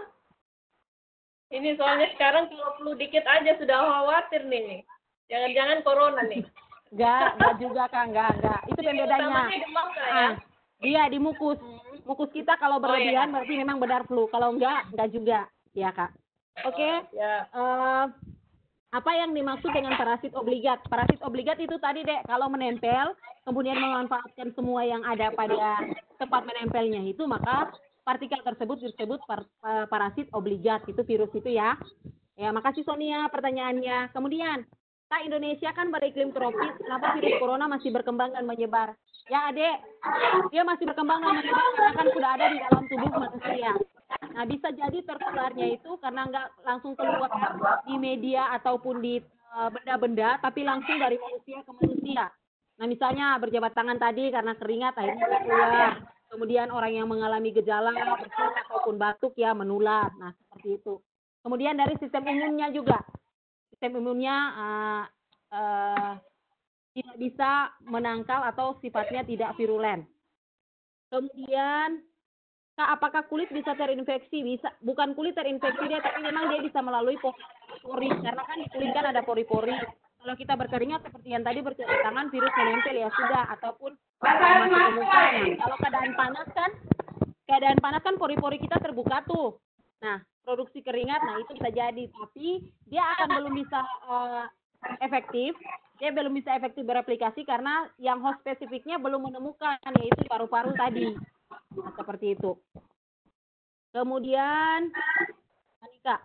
Ini soalnya sekarang kalau flu dikit aja sudah khawatir nih. Jangan-jangan corona nih. Enggak, enggak juga, Kak, enggak, enggak. Itu Jadi pembedanya. utamanya demam Kak ya. Ah, dia di mukus. Mukus kita kalau berlebihan iya. berarti memang benar flu. Kalau enggak, enggak juga. Ya, Kak. Oke. Ya. Eh, apa yang dimaksud dengan parasit obligat? Parasit obligat itu tadi Dek, kalau menempel, kemudian memanfaatkan semua yang ada pada tempat menempelnya itu, maka partikel tersebut disebut par, eh, parasit obligat, itu virus itu ya. Ya, makasih Sonia pertanyaannya. Kemudian, Kak, Indonesia kan beriklim tropis, kenapa virus corona masih berkembang dan menyebar? Ya, Adek, dia masih berkembang dan menyebar karena kan sudah ada di dalam tubuh manusia. Nah, bisa jadi tertularnya itu karena nggak langsung keluar di media ataupun di uh, benda-benda, tapi langsung dari manusia ke manusia. Nah, misalnya berjabat tangan tadi karena keringat akhirnya keluar. Kemudian orang yang mengalami gejala bersin ataupun batuk ya menular. Nah, seperti itu. Kemudian dari sistem imunnya juga. Sistem imunnya uh, uh, tidak bisa menangkal atau sifatnya tidak virulen. Kemudian, Kak, apakah kulit bisa terinfeksi? Bisa, bukan kulit terinfeksi dia, tapi memang dia bisa melalui pori. Karena kan di kulit kan ada pori-pori. Kalau kita berkeringat seperti yang tadi bercuci tangan, virus menempel ya sudah. Ataupun masuk ke muka. Nah, kalau keadaan panas kan, keadaan panas kan pori-pori kita terbuka tuh. Nah, produksi keringat, nah itu bisa jadi. Tapi dia akan belum bisa uh, efektif. Dia belum bisa efektif beraplikasi karena yang host spesifiknya belum menemukan, yaitu paru-paru tadi. Nah, seperti itu. Kemudian, Anika.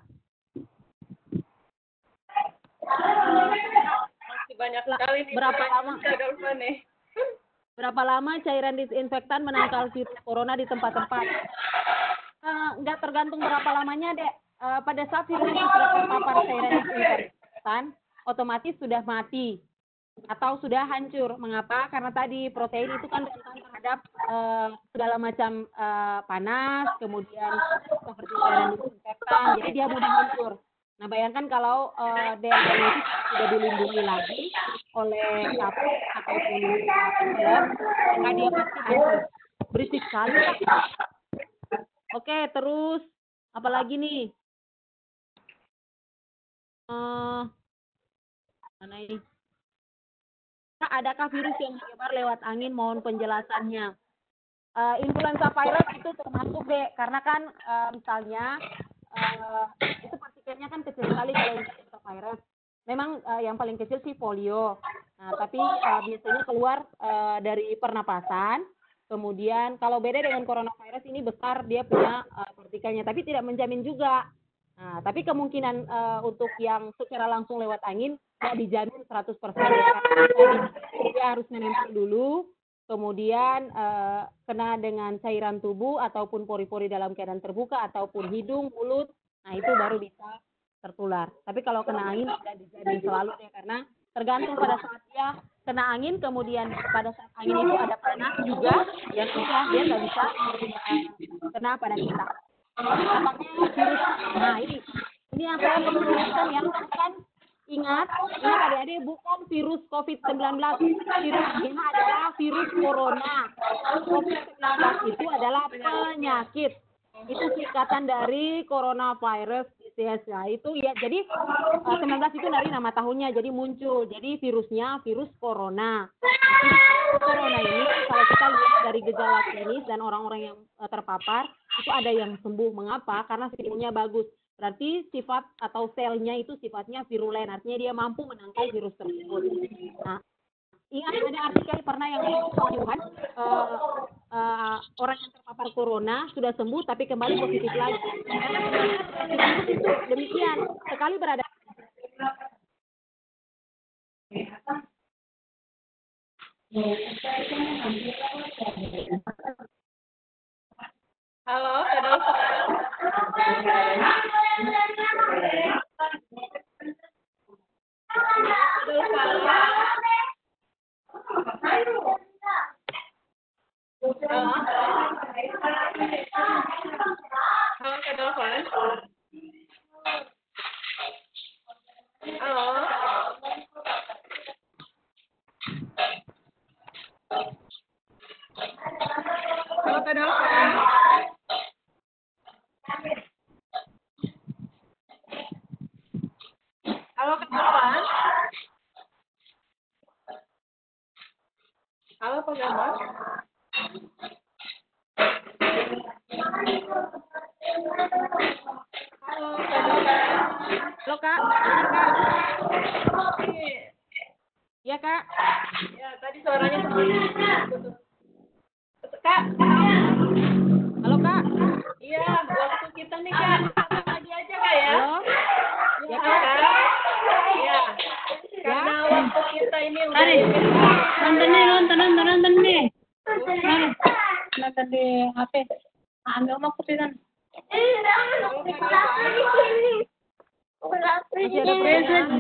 Masih banyak sekali nih. Berapa lama? Nih. Berapa lama cairan disinfektan menangkal virus corona di tempat-tempat? Uh, nggak tergantung berapa lamanya, Dek. Uh, pada saat virus itu sudah terpapar cairan disinfektan, otomatis sudah mati atau sudah hancur. Mengapa? Karena tadi protein itu kan rentan terhadap uh, segala macam uh, panas, kemudian seperti cairan disinfektan, jadi dia mudah hancur. Nah, bayangkan kalau uh, D N A itu sudah dilindungi lagi oleh kapur ataupun envelop, maka dia pasti hancur. Berisik sekali. Oke, terus apa lagi nih? Uh, mana ini? Kak, adakah virus yang menyebar lewat angin? Mohon penjelasannya. Uh, influenza virus itu termasuk deh, karena kan uh, misalnya uh, itu partikelnya kan kecil sekali kalau influenza virus. Memang uh, yang paling kecil sih polio. Nah, tapi uh, biasanya keluar uh, dari pernapasan. Kemudian kalau beda dengan coronavirus ini besar, dia punya uh, partikelnya, tapi tidak menjamin juga. Nah, tapi kemungkinan uh, untuk yang secara langsung lewat angin tidak dijamin seratus persen. Karena dia harus menempel dulu, kemudian uh, kena dengan cairan tubuh ataupun pori-pori dalam keadaan terbuka ataupun hidung, mulut, nah itu baru bisa tertular. Tapi kalau kena angin tidak dijamin selalu ya, karena tergantung pada saat dia kena angin, kemudian pada saat angin itu ada panas juga, ya sudah dia nggak bisa uh, kena pada kita. Apakah virus? Nah ini, ini yang saya perlu jelaskan ya, bukan ingat, ingat adik-adik, bukan virus covid sembilan belas. Virusnya adalah virus corona. covid sembilan belas itu adalah penyakit. Itu singkatan dari coronavirus disease. Nah, itu ya, jadi uh, sembilan belas itu dari nama tahunnya, jadi muncul. Jadi virusnya virus corona. Virus corona ini kalau kita lihat dari gejala klinis dan orang-orang yang uh, terpapar, itu ada yang sembuh. Mengapa? Karena imunnya bagus. Berarti sifat atau selnya itu sifatnya virulen, artinya dia mampu menangkal virus tersebut. Nah, ingat ada artikel pernah yang menyebutkan uh, uh, orang yang terpapar corona sudah sembuh tapi kembali positif lagi. Karena virus itu demikian, sekali berada. Halo, Kak Halo, Kak Dolfan. Halo. Halo, Kak Dolfan. Halo, Kak Dolfan. Halo, Pak Gamal. Halo, Kak Dolfan. Halo Kak, benar Kak? Ya Kak. Ya, tadi suaranya putus. Kak. Halo Kak. Iya, waktu kita nih Kak. Satu lagi aja Kak ya. Halo. Ya Kak. Iya. Karena waktu kita ini udah. Mari. Nonton nih, nonton, nonton, nonton nih. Mari. Nonton di H P. Ambil mau kopi kan. Masih ada pertanyaan?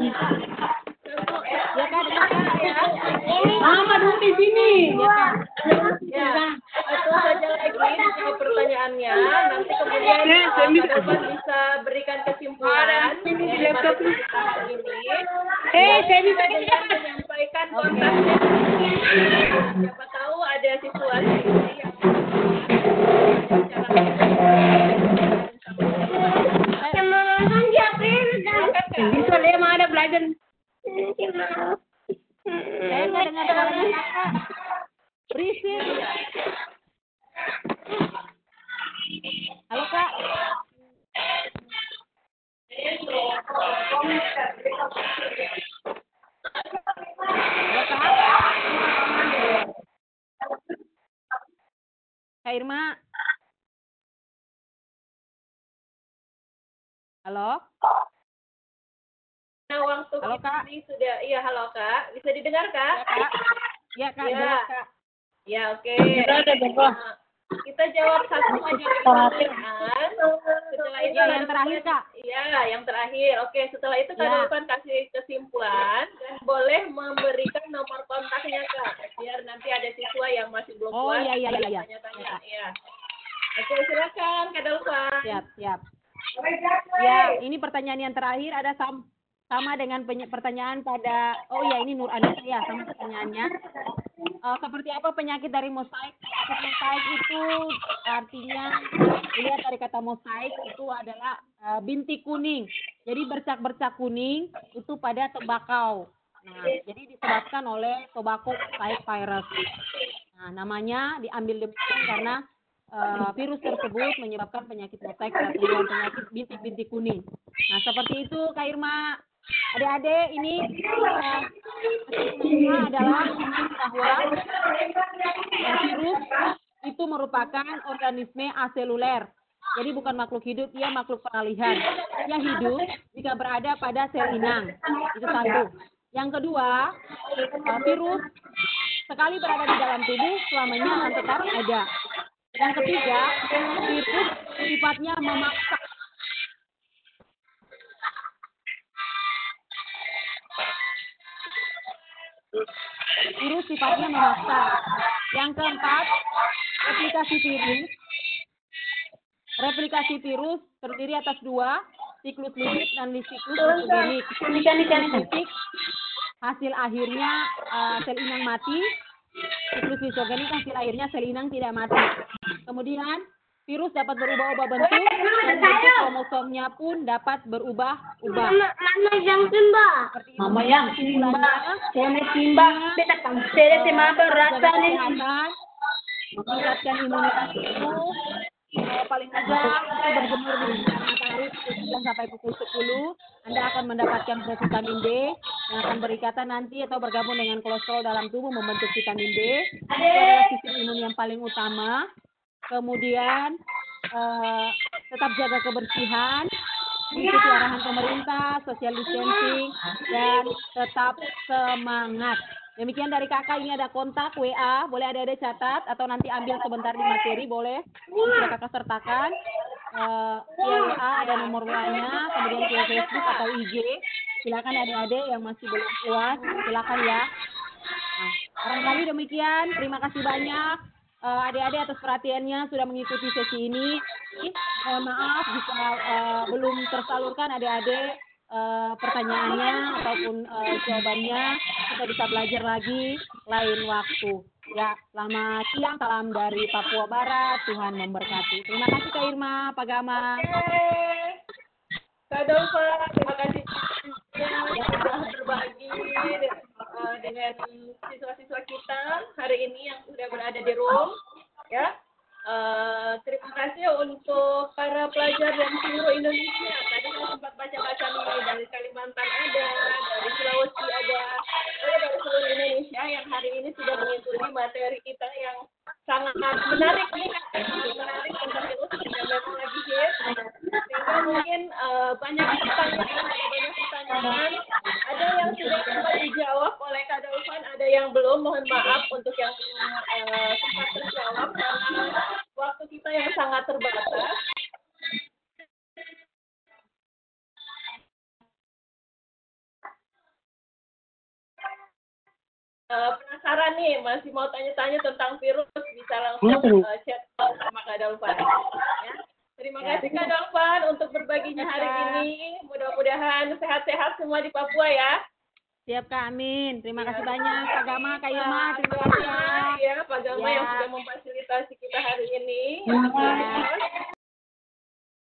Ya Kak, dengar Kak ya. Lama dulu di sini. Ya Kak. Ya. Tunggu saja lagi dijawab pertanyaannya. Nanti kemudian uh, Kak Dolvan bisa berikan kesimpulan dari materi kita hari ini. Eh, saya bisa dengan menyampaikan kontaknya. Siapa tahu ada situasi yang bisa lihat mana ada belajar. Saya nggak dengar suaranya kakak. Berisik. Halo kak. Halo kak. Kak Irma. Halo. Nah, waktu Halo, kita Kak. ini sudah, iya halo Kak, bisa didengar Kak? Ya kak. Ya kak. Ya. Jelas kak. Ya oke. Ada berapa? Nah, kita jawab satu aja pertanyaan. Setelah itu Ya, Kak yang terakhir, Dolvan- Kak. Iya, yang terakhir. Oke, setelah itu Kak Ya. Dolvan kasih kesimpulan dan boleh memberikan nomor kontaknya Kak, biar nanti ada siswa yang masih belum Oh, puas. iya, iya, iya, iya. Tanya-tanya. Ya. Oke, silakan Kak Dolvan. Siap siap. Ya, ini pertanyaan yang terakhir ada sam sama dengan penye- pertanyaan pada, oh ya ini Nur Anissa ya, sama pertanyaannya. Eh, seperti apa penyakit dari mosaik? Penyakit mosaik itu artinya, dilihat dari kata mosaik itu adalah eh, bintik kuning. Jadi bercak-bercak kuning itu pada tembakau. Nah, jadi disebabkan oleh tobacco mosaic virus. Nah, namanya diambil demikian karena eh, virus tersebut menyebabkan penyakit mosaik pada tumbuhan penyakit bintik-bintik kuning. Nah, seperti itu Kak Irma. Adik-adik, ini eh, kesimpulannya adalah bahwa eh, virus itu merupakan organisme aseluler. Jadi bukan makhluk hidup, ia makhluk peralihan. Ia hidup jika berada pada sel inang. Itu satu. Yang kedua, eh, virus sekali berada di dalam tubuh, selamanya akan tetap ada. Yang ketiga, virus sifatnya memaksa. Virus sifatnya memaksa. Yang keempat, replikasi virus. Replikasi virus terdiri atas dua, siklus lipid dan siklus lisogenik. Siklus lipid hasil akhirnya uh, sel inang mati. Siklus lisogenik hasil akhirnya sel inang tidak mati. Kemudian virus dapat berubah-ubah bentuk dan bentuk kromosomnya pun dapat berubah-ubah. Mana yang Simba? Mama yang Simba. Saya Simba. Beta kan saya sama berasa nih. Meningkatkan imunitas tubuh. Eh, paling mudah itu berjemur di sinar matahari pukul sembilan sampai pukul sepuluh. Anda akan mendapatkan vitamin D yang akan berikatan nanti atau bergabung dengan kolesterol dalam tubuh membentuk vitamin D. Itu adalah sistem imun yang paling utama. Kemudian eh, tetap jaga kebersihan, ikuti arahan pemerintah, social distancing, dan tetap semangat. Demikian dari kakak, ini ada kontak W A, boleh adik-adik catat atau nanti ambil sebentar di materi, boleh. Ini sudah kakak sertakan. Uh, via W A ada nomor W A-nya, kemudian via Facebook atau I G. Silakan adik-adik yang masih belum puas, silakan ya. Nah, barangkali demikian, terima kasih banyak uh, adik-adik atas perhatiannya sudah mengikuti sesi ini. Mohon maaf jika uh, belum tersalurkan adik-adik Uh, pertanyaannya ataupun uh, jawabannya, kita bisa belajar lagi lain waktu. Ya, selamat siang, salam dari Papua Barat, Tuhan memberkati. Terima kasih Kak Irma, Pak Gama. Kak Dolvan, terima kasih yang sudah berbagi uh, dengan siswa-siswa kita hari ini yang sudah berada di room. Ya. Uh, terima kasih untuk para pelajar dari seluruh Indonesia. Tadi saya sempat baca-baca nih, dari Kalimantan ada, dari Sulawesi ada, ada dari seluruh Indonesia yang hari ini sudah mengikuti materi kita yang sangat menarik nih, menarik tentang virus yang memang lagi hit. Sehingga mungkin uh, banyak pertanyaan, ada banyak pertanyaan, ada yang sudah sempat dijawab oleh Kak Dolvan, ada yang belum. Mohon maaf untuk yang belum uh, sempat terjawab karena waktu kita yang sangat terbatas. Uh, penasaran penasaran nih, masih mau tanya-tanya tentang virus, bisa langsung uh, chat sama Kak Dolvan. Ya. Terima Ya. kasih Kak Dolvan untuk berbaginya hari ini. Mudah-mudahan sehat-sehat semua di Papua ya. Siap Kak Amin. Terima Ya. kasih banyak Kak Gama, Kak Irma. Terima Pak kasih Gama, ya. ya, Pak Gama Ya. yang sudah memfasilitasi kita hari ini. Ya. Terus,